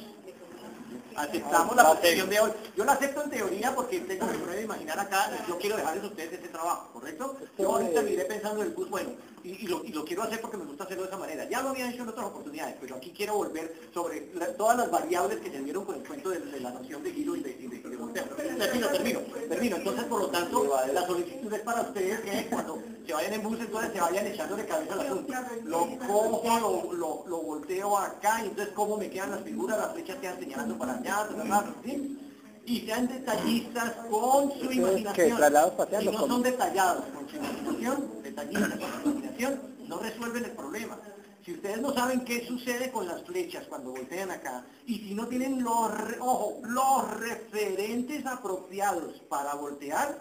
Aceptamos la posición de hoy. Yo la acepto en teoría porque tengo que poner a imaginar acá y yo quiero dejarles a ustedes ese trabajo, ¿correcto? Yo ahorita miré pensando en el bus, bueno, y, y lo, y lo quiero hacer porque me gusta hacerlo de esa manera. Ya lo había hecho en otras oportunidades, pero aquí quiero volver sobre la- todas las variables que se dieron con el cuento de, de la noción de giro y de, y de, y de volteo. Termino, termino, termino. Entonces, por lo tanto, la solicitud es para ustedes que cuando se vayan en bus, entonces se vayan echándole cabeza al asunto. Lo cojo, lo, lo, lo volteo acá, y entonces cómo me quedan las figuras, las flechas quedan señalando para allá, ta, ta, ta, ¿sí? Y sean detallistas con su imaginación. ¿Qué? ¿Traslados Si paseando? no son detallados con su imaginación, detallistas con su imaginación, no resuelven el problema. Si ustedes no saben qué sucede con las flechas cuando voltean acá, y si no tienen los, re- ojo, los referentes apropiados para voltear,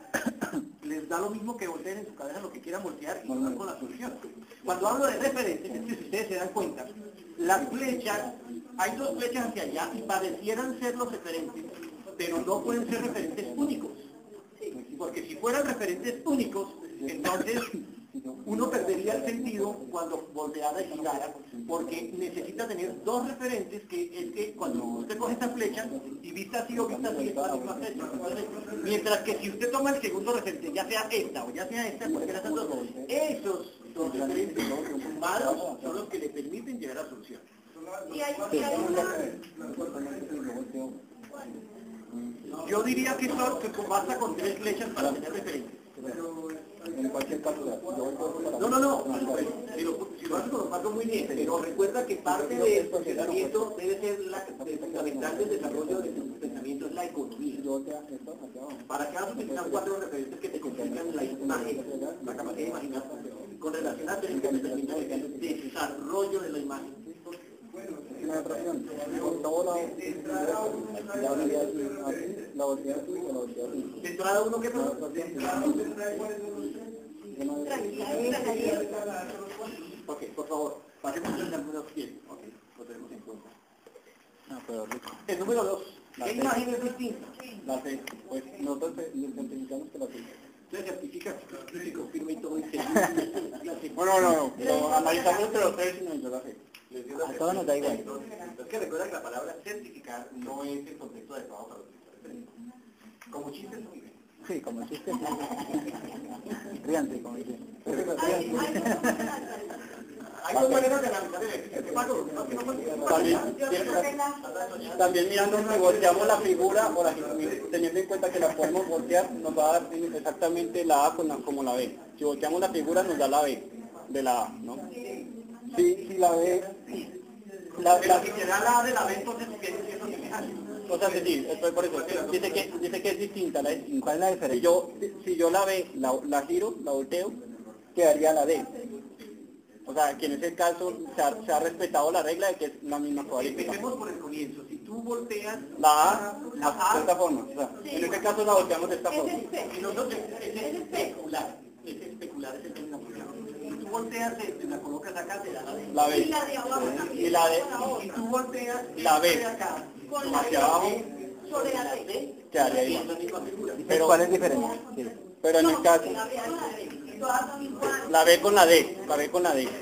les da lo mismo que volteen en su cabeza lo que quieran voltear y no dan con la solución. Cuando hablo de referentes, es que si ustedes se dan cuenta, las flechas, hay dos flechas hacia allá y parecieran ser los referentes, pero no pueden ser referentes únicos. Porque si fueran referentes únicos, entonces uno perdería el sentido cuando volteara y girara, porque necesita tener dos referentes, que es que cuando usted coge esta flecha y vista así o vista así, es la misma flecha. Mientras que si usted toma el segundo referente, ya sea esta o ya sea esta, cualquiera de esas dos, esos dos referentes sumados son los que le permiten llegar a solución. Y hay, y hay una... Yo diría que, son, que basta con tres flechas para tener referencia. En cualquier caso, yo voy por No, no, no, si lo, si lo haces con los pasos muy bien, pero recuerda que parte del funcionamiento debe ser la de fundamental del desarrollo de tu pensamiento es la economía. Para que hagas utilizar cuatro referentes que te contengan la imagen, la capacidad de imaginar, con relación a tres que te termina de desarrollo de la imagen. Una atracción, con toda la la velocidad así, la velocidad así, la velocidad así. ¿De entrada uno qué pasa? Ok, por favor, pasemos al número cien. Ok, lo tenemos en cuenta. Ah, pero rico. El número dos. ¿Qué imagen es distinta? La C, pues nosotros certificamos que la C. Se certifica y confirma y todo y se... Bueno, no, no, pero analizamos entre los tres y nos dio la C. A todos nos da igual. Es que recuerda que la palabra certificar no es el contexto adecuado para utilizar. Como chiste es muy bien. Sí, como chiste. Ríanse, como chiste. Hay dos maneras de analizar el éxito. ¿Qué pasó? También, también mirando si volteamos la figura, o la, teniendo en cuenta que la podemos voltear, nos va a dar exactamente la A con la, como la B. Si volteamos la figura nos da la B de la A, ¿no? Si, si la B... La, la, si te da la A de la B, entonces viene siendo semejante. O sea que sí, estoy por eso. Dice que, dice que es distinta. La, ¿cuál es la diferencia? Si yo, si yo la B, la, la giro, la volteo, quedaría la D. O sea, que en ese caso se ha, se ha respetado la regla de que es la misma cuadrícula. Empecemos por el comienzo. Si tú volteas la A, la A de esta forma. O sea, en este caso la volteamos de esta forma. Y nosotros, es especular. Es especular, es el término. Si tú volteas, te la colocas acá, te da la D. La B. Y la D. Si tú volteas, la B. acá, hacia abajo, sobre la D. quedaría ahí. la misma figura. Pero, ¿cuál es diferente? Sí. Pero en el caso, la B con la D, la B con la D.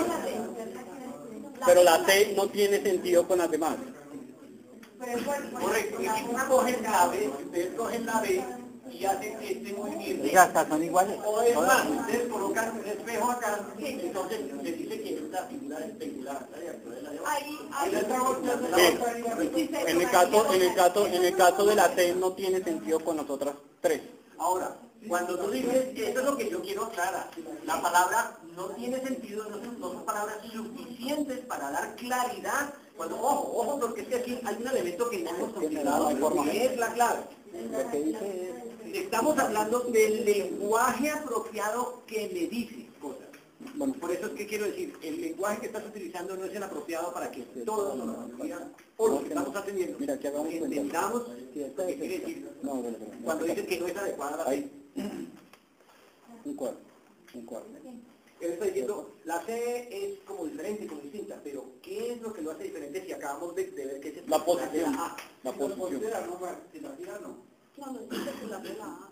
Pero la C no tiene sentido con las demás. Correcto, y si tú coges la B, si ustedes cogen la B y hacen este movimiento, Ya hasta son iguales. o es más, ustedes colocan un espejo acá, entonces se dice que es una figura especular. Ahí, ahí. Sí. En el caso, en el caso, en el caso de la C no tiene sentido con las otras tres. Ahora, cuando tú dices, eso es lo que yo quiero aclarar, la palabra no tiene sentido, no son, no son palabras suficientes para dar claridad. Cuando, ojo, ojo, porque es que aquí hay un elemento que no hemos considerado, que es la clave. Lo que dice es... Estamos hablando del lenguaje apropiado que le dice cosas. Bueno, por eso es que quiero decir, el lenguaje que estás utilizando no es el apropiado para que todos nos digan, o lo que estamos atendiendo. Mira, que hagamos entendamos qué quiere decir cuando dicen que no es adecuada la C. Un cuadro, un cuadro. Él está diciendo, la C es como diferente, como distinta, pero ¿qué es lo que lo hace diferente si acabamos de, de ver que es la posición? La, la posición. La si la tira no. No, no es especular de la A.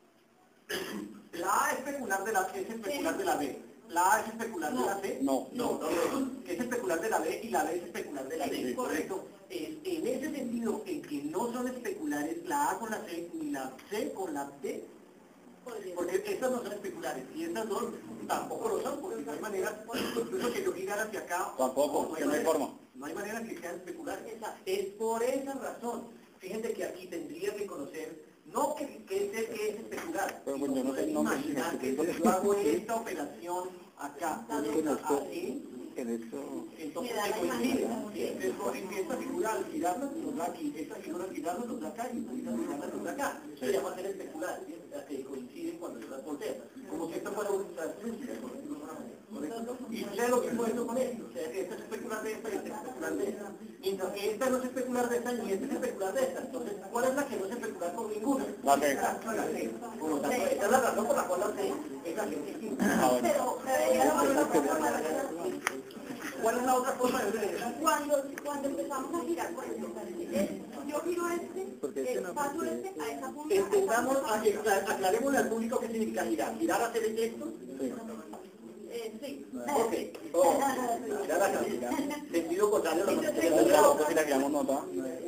La A es especular de la, es especular de la B. ¿La A es especular de la C? No. No, es especular de la B y la B es especular de la D. Sí, correcto. Es, en ese sentido, en que no son especulares la A con la C ni la C con la D, porque estas no son especulares y estas dos tampoco lo son, porque no hay manera, incluso que yo girar hacia acá. Tampoco, que no hay forma. No hay manera que sean especulares. Es por esa razón. Fíjense que aquí tendría que conocer, no que, que es, que es especular, pero bueno, yo no sé el sino nombre. imaginar que yo hago esta operación acá, así, entonces se coincide. Si esta figura al girarla nos da aquí, esta figura al girarla nos da acá y esta figura al girarla nos da acá. Se llama ser especular, que coinciden cuando yo las volteo. Como si esta fuera una transferencia, por decirlo de una manera. ¿Correcto? Y sucede lo mismo esto con esto, o sea que esta es especular de esta y esta es especular de esta. Mientras que esta no es especular de esta ni esta es especular de esta. Entonces, ¿cuál es la que no es especular por ninguna? La C. La C. Por lo tanto, esta es la razón por la cual la C es la que es distinta. Ah, bueno. Pero, pero, ¿cuál es la otra forma de ver? Cuando, cuando empezamos a girar, por ejemplo, es, yo giro este, el paso este a esa punta. Entendamos, aclaremos al público qué significa girar. ¿Girar hacer el texto? Sí. Eh, sí. Ok. Oh, girar hacia girar. Sentido contrario a lo que Si la creamos nota.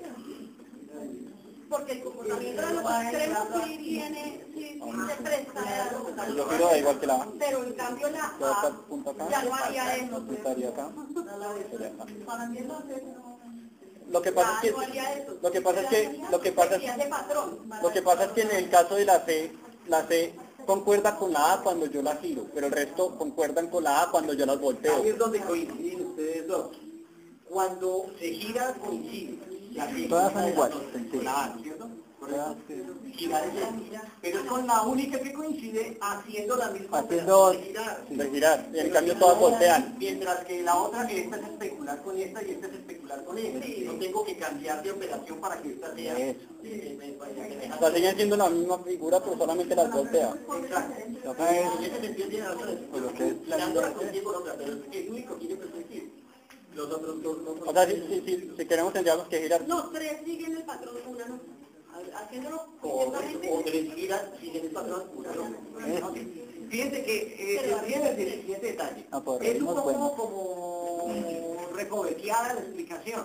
Porque el comportamiento de los extremos sí viene, sí, sí se presta a Yo quiero da igual que la A. pero en cambio la Esta punta acá. ya no haría eso. Estaría acá. Estaría acá. lo que pasa es que, no haría eso. lo que pasa es que, lo que pasa es, Sería de patrón. lo que pasa es que en el caso de la C, la C concuerda con la A cuando yo la giro, pero el resto concuerdan con la A cuando yo las volteo. Ahí es donde coinciden ustedes dos. Cuando se gira, coincide. La C Todas son con iguales, con la A, ¿cierto? Correcto. Girar es esa. Pero es con la única que coincide haciendo la misma Haciendo operación de girar. de girar, y en Pero cambio si todas no, voltean. Mientras que la otra, que esta es especular con esta y esta es especular con esta. No tengo que cambiar de operación para que esta sea. Eso. eh, me- vaya que me- O sea, siguen siendo la misma figura, pero solamente las voltea. Exacto. Acá es, En ese sentido tiene razón. pues, lo que es la Girando la consigue con otra, pero es el único que tiene perspectiva. Los otros dos no. o sea, si, si, si, si queremos tendríamos que girar. Los tres siguen el patrón, una no. Haciéndolo O, correctamente. o tres giras siguen el patrón, una no. Ok. Fíjense que eh, se ríe del siguiente detalle. Ah, pues, Es un ritmo es poco bueno. como recoveteada la explicación.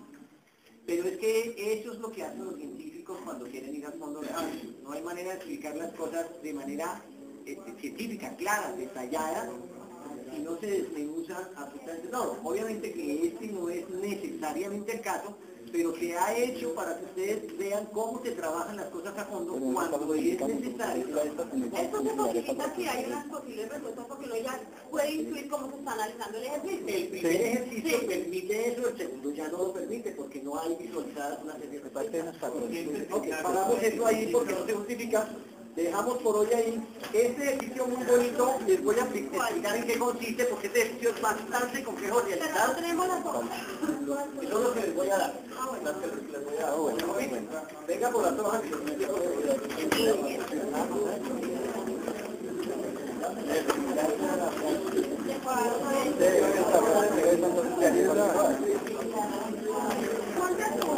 Pero es que eso es lo que hacen los científicos cuando quieren ir al fondo de algo. No hay manera de explicar las cosas de manera eh, científica, clara, detallada, y no se desmenuza absolutamente todo. Obviamente que este no es necesariamente el caso, pero se ha hecho para que ustedes vean cómo se trabajan las cosas a fondo Pero no cuando estamos es explicando necesario. por qué esta tendencia Esto se es similar a esta posibilita que hay propuesta. unas posibles respuestas porque uno ya puede intuir cómo se está analizando el ejercicio. El primer Sí. ejercicio permite eso, el segundo ya no lo permite porque no hay visualizadas una serie de Parte de unos patrones. Ok, paramos eso ahí porque no se justifica. Dejamos por hoy ahí. Este ejercicio muy bonito, les voy a explicar en qué consiste porque este ejercicio es bastante complejo de Pero no realizar. tenemos las hojas. Eso es lo que les voy a dar. Las que les voy a dar. Ah, bueno, Bueno, bueno. venga por las hojas y los meto por ¿Cuántas hojas?